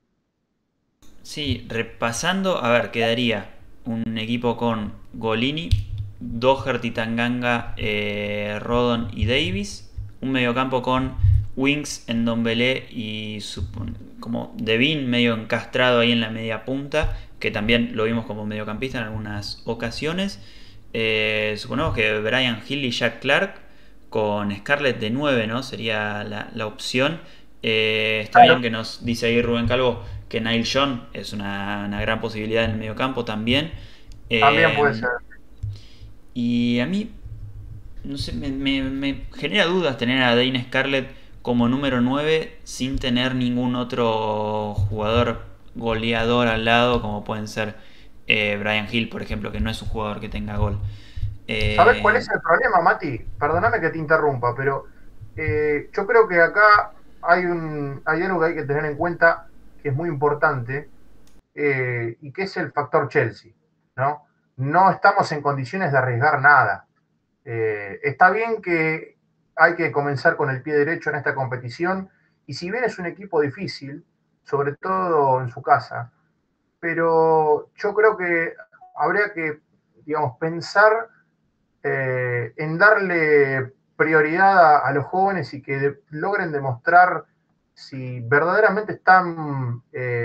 Sí, repasando, a ver, quedaría un equipo con Golini, Doherty, Tanganga, Rodon y Davis. Un mediocampo con Wings, Ndombele y como Devin medio encastrado ahí en la media punta, que también lo vimos como mediocampista en algunas ocasiones. Suponemos que Brian Hill y Jack Clark con Scarlett de 9, ¿no? Sería la opción. Está Claro. bien que nos dice ahí Rubén Calvo que Neil John es una gran posibilidad en el mediocampo también. También puede ser. Y a mí, no sé, me genera dudas tener a Dane Scarlett como número 9 sin tener ningún otro jugador goleador al lado, como pueden ser Brian Hill, por ejemplo, que no es un jugador que tenga gol. ¿Sabes cuál es el problema, Mati? Perdóname que te interrumpa, pero yo creo que acá hay algo que hay que tener en cuenta que es muy importante, y que es el factor Chelsea, ¿no? No estamos en condiciones de arriesgar nada. Está bien que hay que comenzar con el pie derecho en esta competición, y si bien es un equipo difícil, sobre todo en su casa, pero yo creo que habría que, digamos, pensar en darle prioridad a los jóvenes y que logren demostrar si verdaderamente están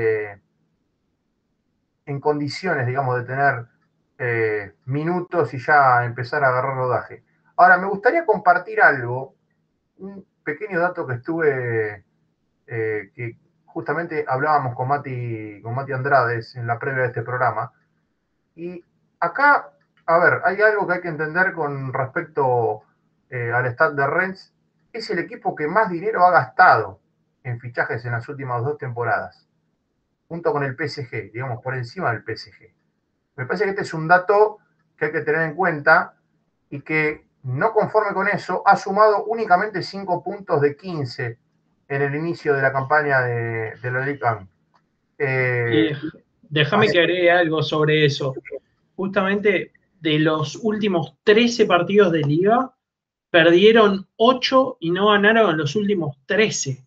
en condiciones, digamos, de tener minutos y ya empezar a agarrar rodaje. Ahora, me gustaría compartir algo, un pequeño dato que estuve, que justamente hablábamos con Mati Andrades en la previa de este programa. Y acá, a ver, hay algo que hay que entender con respecto al Stade de Rennes. Es el equipo que más dinero ha gastado en fichajes en las últimas 2 temporadas, junto con el PSG, digamos, por encima del PSG. Me parece que este es un dato que hay que tener en cuenta y que, no conforme con eso, ha sumado únicamente 5 puntos de 15 en el inicio de la campaña de la Ligue 1. Déjame que agregue algo sobre eso. Justamente de los últimos 13 partidos de Liga, perdieron 8 y no ganaron los últimos 13.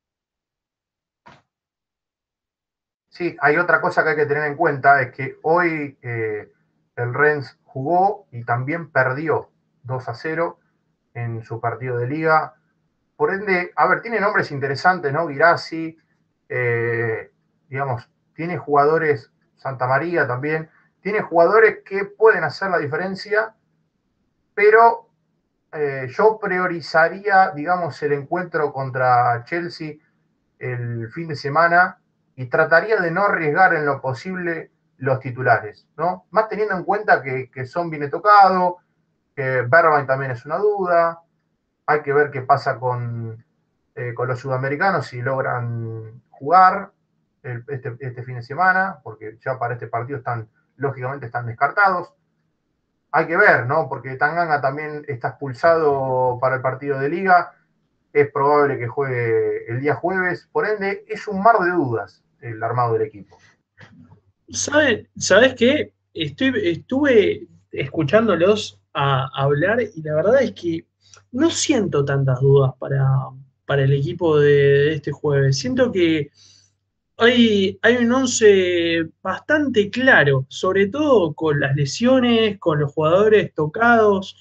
Sí, hay otra cosa que hay que tener en cuenta, es que hoy el Rennes jugó y también perdió 2-0 en su partido de Liga. Por ende, a ver, tiene nombres interesantes, ¿no? Guirassy, digamos, tiene jugadores, Santa María también, tiene jugadores que pueden hacer la diferencia, pero yo priorizaría, digamos, el encuentro contra Chelsea el fin de semana y trataría de no arriesgar en lo posible los titulares, ¿no? Más teniendo en cuenta que Son viene tocado, que Bergwijn también es una duda, hay que ver qué pasa con los sudamericanos si logran jugar este fin de semana, porque ya para este partido lógicamente están descartados. Hay que ver, ¿no? Porque Tanganga también está expulsado para el partido de Liga, es probable que juegue el día jueves, por ende es un mar de dudas el armado del equipo. ¿Sabes qué? Estuve escuchándolos hablar y la verdad es que no siento tantas dudas para el equipo de este jueves. Siento que hay un once bastante claro, sobre todo con las lesiones, con los jugadores tocados.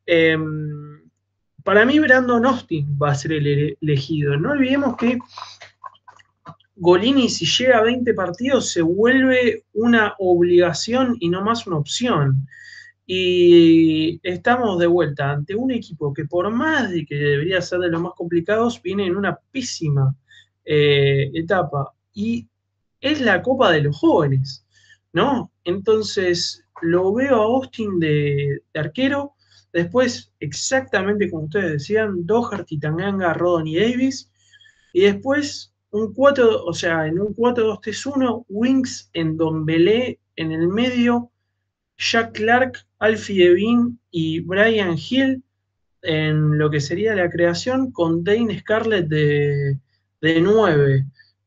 Para mí Brandon Austin va a ser el elegido. No olvidemos que Golini, si llega a 20 partidos, se vuelve una obligación y no más una opción. Y estamos de vuelta ante un equipo que, por más de que debería ser de los más complicados, viene en una pésima etapa. Y es la Copa de los Jóvenes, ¿no? Entonces, lo veo a Austin de arquero. Después, exactamente como ustedes decían, Doherty, Tanganga, Rodon y Davis. Y después un 4, o sea, en un 4-2-3-1, Winks en Ndombele en el medio, Jack Clark, Alfie Devin y Brian Hill en lo que sería la creación, con Dane Scarlett de 9.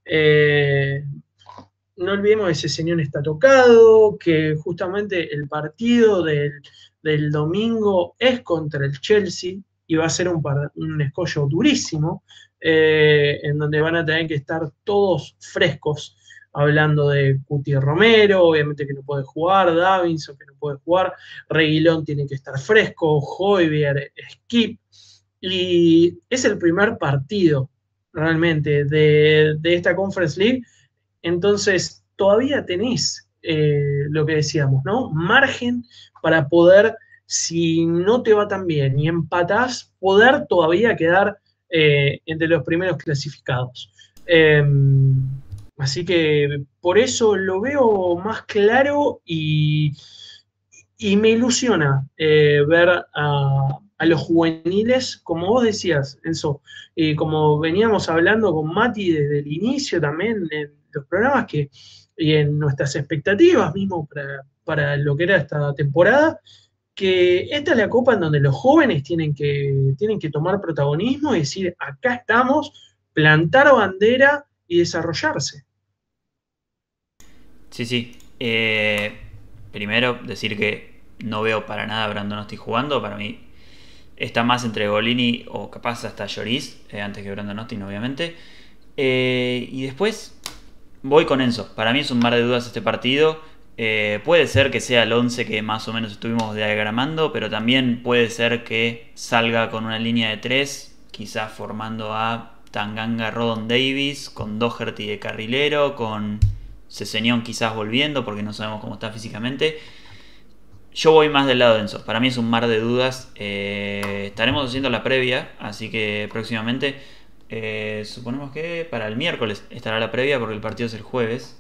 No olvidemos que ese señor está tocado, que justamente el partido del domingo es contra el Chelsea y va a ser un escollo durísimo, en donde van a tener que estar todos frescos, hablando de Cuti Romero, obviamente que no puede jugar, Davinson que no puede jugar, Reguilón tiene que estar fresco, Højbjerg, Skip, y es el primer partido realmente de esta Conference League. Entonces, todavía tenés lo que decíamos, ¿no? Margen para poder, si no te va tan bien y empatás, poder todavía quedar entre los primeros clasificados. Así que por eso lo veo más claro y me ilusiona ver a los juveniles, como vos decías, Enzo, como veníamos hablando con Mati desde el inicio también en los programas y en nuestras expectativas mismo para lo que era esta temporada, que esta es la copa en donde los jóvenes tienen que tomar protagonismo y decir, acá estamos, plantar bandera y desarrollarse. Sí. Primero, decir que no veo para nada a Brandon Austin jugando. Para mí está más entre Golini o capaz hasta Lloris, antes que Brandon Austin, obviamente. Y después, Voy con Enzo. Para mí es un mar de dudas este partido. Puede ser que sea el 11 que más o menos estuvimos diagramando, pero también puede ser que salga con una línea de 3, quizás formando a Tanganga Rodon Davis, con Doherty de carrilero, con Sessegnon quizás volviendo, porque no sabemos cómo está físicamente. Yo voy más del lado de Enzo. Para mí es un mar de dudas. Estaremos haciendo la previa, así que próximamente, suponemos que para el miércoles estará la previa porque el partido es el jueves.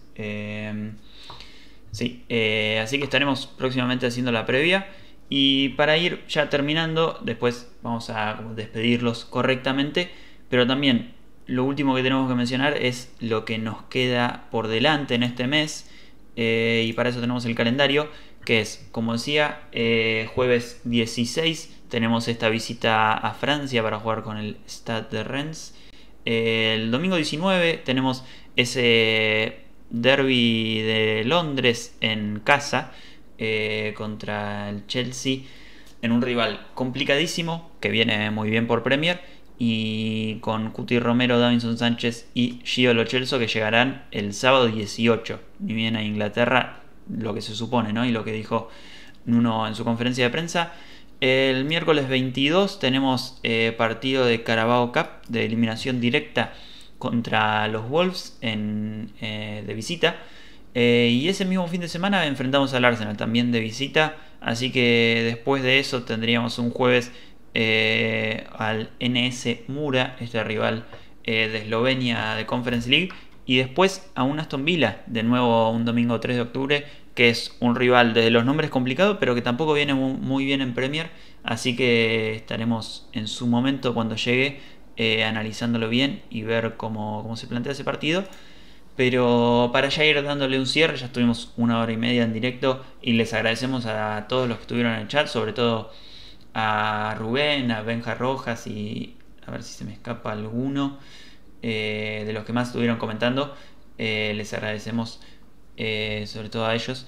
Sí, así que estaremos próximamente haciendo la previa. Y para ir ya terminando, después vamos a como despedirlos correctamente. Pero también lo último que tenemos que mencionar es lo que nos queda por delante en este mes. Y para eso tenemos el calendario, que es, como decía, jueves 16 tenemos esta visita a Francia para jugar con el Stade de Reims. El domingo 19 tenemos ese derby de Londres en casa contra el Chelsea, en un rival complicadísimo que viene muy bien por Premier, y con Cuti Romero, Davinson Sánchez y Gio Lo Celso, que llegarán el sábado 18, ni bien a Inglaterra, lo que se supone, ¿no? Y lo que dijo Nuno en su conferencia de prensa. El miércoles 22 tenemos partido de Carabao Cup de eliminación directa contra los Wolves de visita. Y ese mismo fin de semana enfrentamos al Arsenal también de visita. Así que después de eso tendríamos un jueves al NS Mura, este rival de Eslovenia de Conference League. Y después a un Aston Villa, de nuevo un domingo 3 de octubre, que es un rival desde los nombres complicado, pero que tampoco viene muy bien en Premier. Así que estaremos en su momento, cuando llegue, analizándolo bien y ver cómo se plantea ese partido. Pero para ya ir dándole un cierre, ya estuvimos 1 hora y media en directo y les agradecemos a todos los que estuvieron en el chat, sobre todo a Rubén, a Benja Rojas y a ver si se me escapa alguno de los que más estuvieron comentando. Les agradecemos sobre todo a ellos.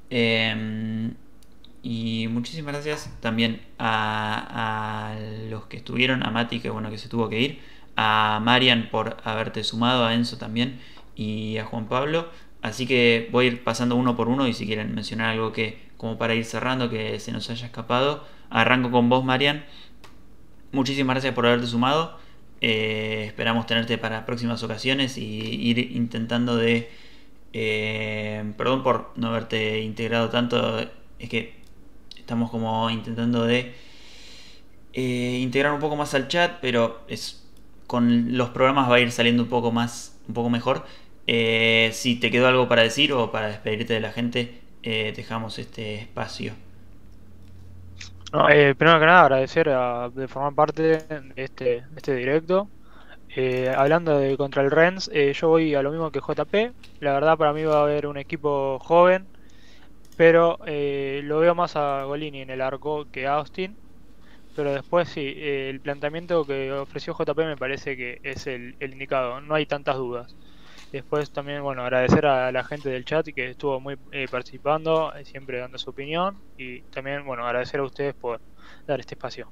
Y muchísimas gracias también a los que estuvieron, a Mati, que bueno que se tuvo que ir, a Marian por haberte sumado, a Enzo también y a Juan Pablo. Así que voy a ir pasando uno por uno y si quieren mencionar algo que, como para ir cerrando, que se nos haya escapado. Arranco con vos, Marian. Muchísimas gracias por haberte sumado. Esperamos tenerte para próximas ocasiones y ir intentando de... perdón por no haberte integrado tanto, es que estamos como intentando de integrar un poco más al chat, pero con los programas va a ir saliendo un poco mejor. Si te quedó algo para decir o para despedirte de la gente, dejamos este espacio. No, primero que nada, agradecer de formar parte de este directo. Hablando de contra el Rennes, yo voy a lo mismo que JP. La verdad, para mí va a haber un equipo joven, pero lo veo más a Golini en el arco que a Austin. Pero después sí, el planteamiento que ofreció JP me parece que es el indicado, no hay tantas dudas. Después también, bueno, agradecer a la gente del chat que estuvo muy participando, siempre dando su opinión. Y también, bueno, agradecer a ustedes por dar este espacio.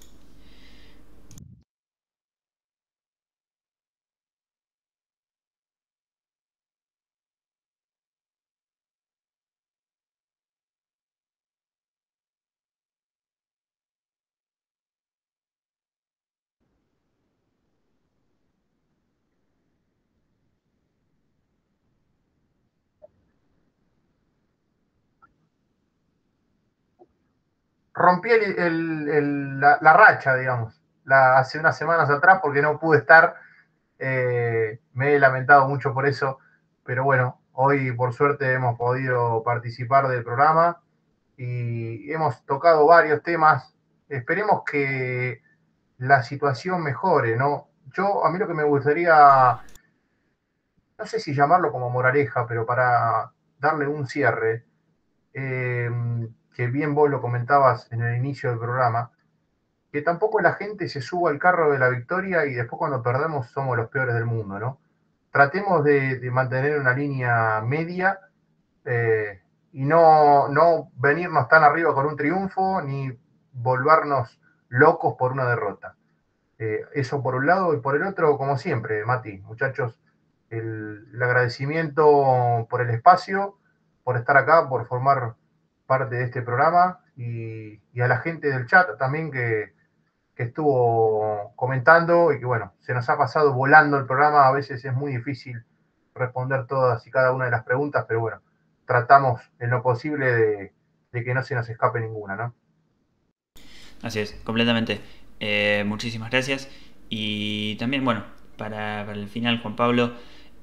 Rompí la racha, digamos, hace unas semanas atrás porque no pude estar. Me he lamentado mucho por eso, pero bueno, hoy por suerte hemos podido participar del programa y hemos tocado varios temas. Esperemos que la situación mejore, ¿no? A mí lo que me gustaría, no sé si llamarlo como moraleja, pero para darle un cierre, eh, que bien vos lo comentabas en el inicio del programa, que tampoco la gente se suba al carro de la victoria y después cuando perdemos somos los peores del mundo, ¿no? Tratemos de mantener una línea media y no venirnos tan arriba con un triunfo ni volvernos locos por una derrota. Eso por un lado, y por el otro, como siempre, Mati, muchachos, el agradecimiento por el espacio, por estar acá, por formar parte de este programa y a la gente del chat también que estuvo comentando y que bueno, se nos ha pasado volando el programa, a veces es muy difícil responder todas y cada una de las preguntas, pero bueno, tratamos en lo posible de que no se nos escape ninguna, ¿no? Así es, completamente. Muchísimas gracias. Y también, bueno, para el final, Juan Pablo,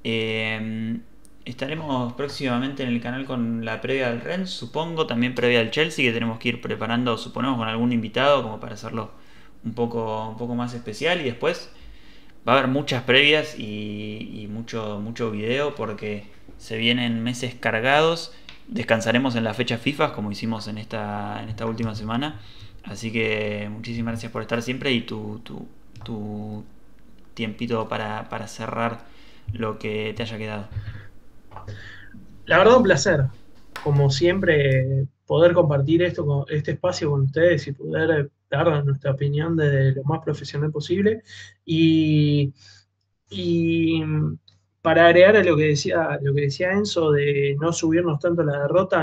estaremos próximamente en el canal con la previa del Rennes, supongo, también previa del Chelsea, que tenemos que ir preparando, suponemos, con algún invitado, como para hacerlo un poco más especial. Y después va a haber muchas previas y mucho video, porque se vienen meses cargados. Descansaremos en las fechas FIFA, como hicimos en esta última semana. Así que muchísimas gracias por estar siempre y tu tiempito para cerrar lo que te haya quedado. La verdad, un placer. Como siempre, poder compartir este espacio con ustedes y poder dar nuestra opinión desde lo más profesional posible. Y, y para agregar a lo que decía Enzo, de no subirnos tanto a la derrota,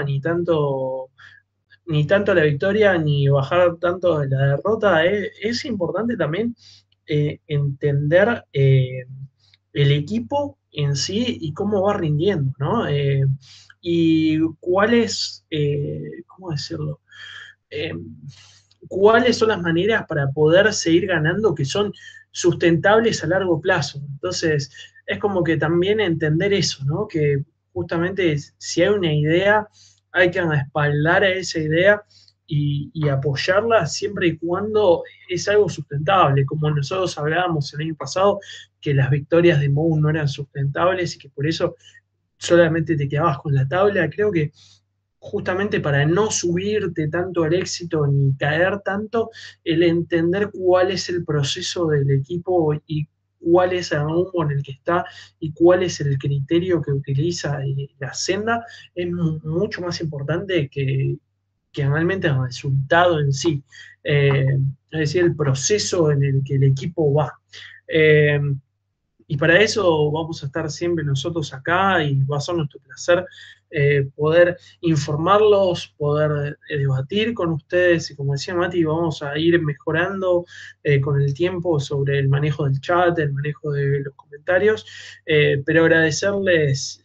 ni tanto a la victoria, ni bajar tanto a la derrota, es importante también entender el equipo en sí y cómo va rindiendo, ¿no? Y cuáles, ¿cómo decirlo? Eh, cuáles son las maneras para poder seguir ganando que son sustentables a largo plazo. Entonces, es como que también entender eso, ¿no? Que justamente si hay una idea, hay que respaldar a esa idea y apoyarla siempre y cuando es algo sustentable. Como nosotros hablábamos el año pasado, que las victorias de Mou no eran sustentables y que por eso solamente te quedabas con la tabla. Creo que justamente para no subirte tanto al éxito ni caer tanto, el entender cuál es el proceso del equipo y cuál es el rumbo en el que está y cuál es el criterio que utiliza la senda, es mucho más importante que realmente el resultado en sí. Es decir, el proceso en el que el equipo va. Eh, y para eso vamos a estar siempre nosotros acá y va a ser nuestro placer poder informarlos, poder debatir con ustedes y como decía Mati, vamos a ir mejorando con el tiempo sobre el manejo del chat, el manejo de los comentarios, pero agradecerles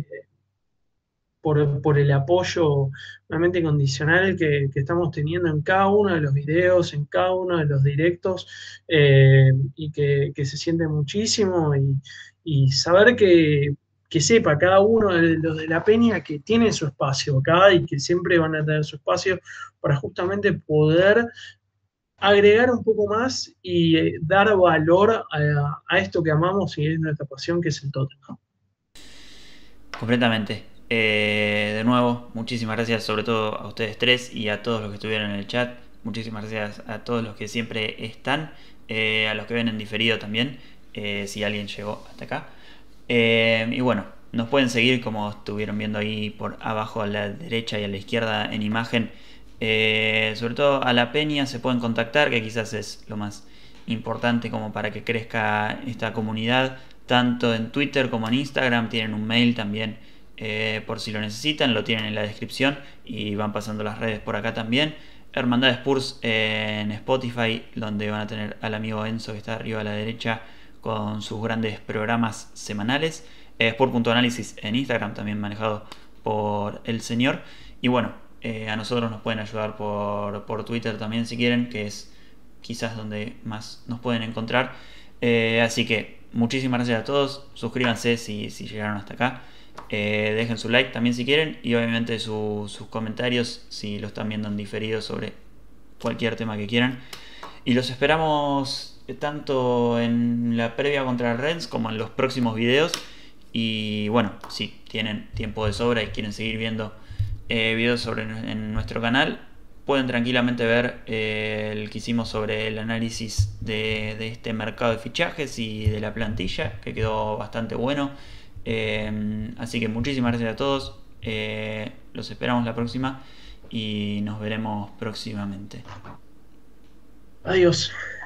por el apoyo realmente incondicional que estamos teniendo en cada uno de los videos, en cada uno de los directos, y que se siente muchísimo y saber que sepa cada uno de los de la Peña que tiene su espacio acá y que siempre van a tener su espacio para justamente poder agregar un poco más y dar valor a esto que amamos y es nuestra pasión, que es el Tottenham. Completamente. De nuevo, muchísimas gracias sobre todo a ustedes tres y a todos los que estuvieron en el chat. Muchísimas gracias a todos los que siempre están, a los que ven en diferido también, si alguien llegó hasta acá. Y bueno, nos pueden seguir como estuvieron viendo ahí por abajo a la derecha y a la izquierda en imagen. Sobre todo a la Peña se pueden contactar, que quizás es lo más importante como para que crezca esta comunidad. Tanto en Twitter como en Instagram tienen un mail también, por si lo necesitan, lo tienen en la descripción y van pasando las redes por acá también. Hermandad Spurs en Spotify, donde van a tener al amigo Enzo que está arriba a la derecha con sus grandes programas semanales. Sport.análisis en Instagram, también manejado por el señor. Y bueno, a nosotros nos pueden ayudar por Twitter también si quieren, que es quizás donde más nos pueden encontrar. Así que muchísimas gracias a todos. Suscríbanse si llegaron hasta acá. Dejen su like también si quieren. Y obviamente sus comentarios si lo están viendo en diferido sobre cualquier tema que quieran. Y los esperamos tanto en la previa contra el Rennes como en los próximos videos. Y bueno, si tienen tiempo de sobra y quieren seguir viendo videos en nuestro canal, pueden tranquilamente ver el que hicimos sobre el análisis de este mercado de fichajes y de la plantilla, que quedó bastante bueno. Así que muchísimas gracias a todos. Los esperamos la próxima y nos veremos próximamente. Adiós.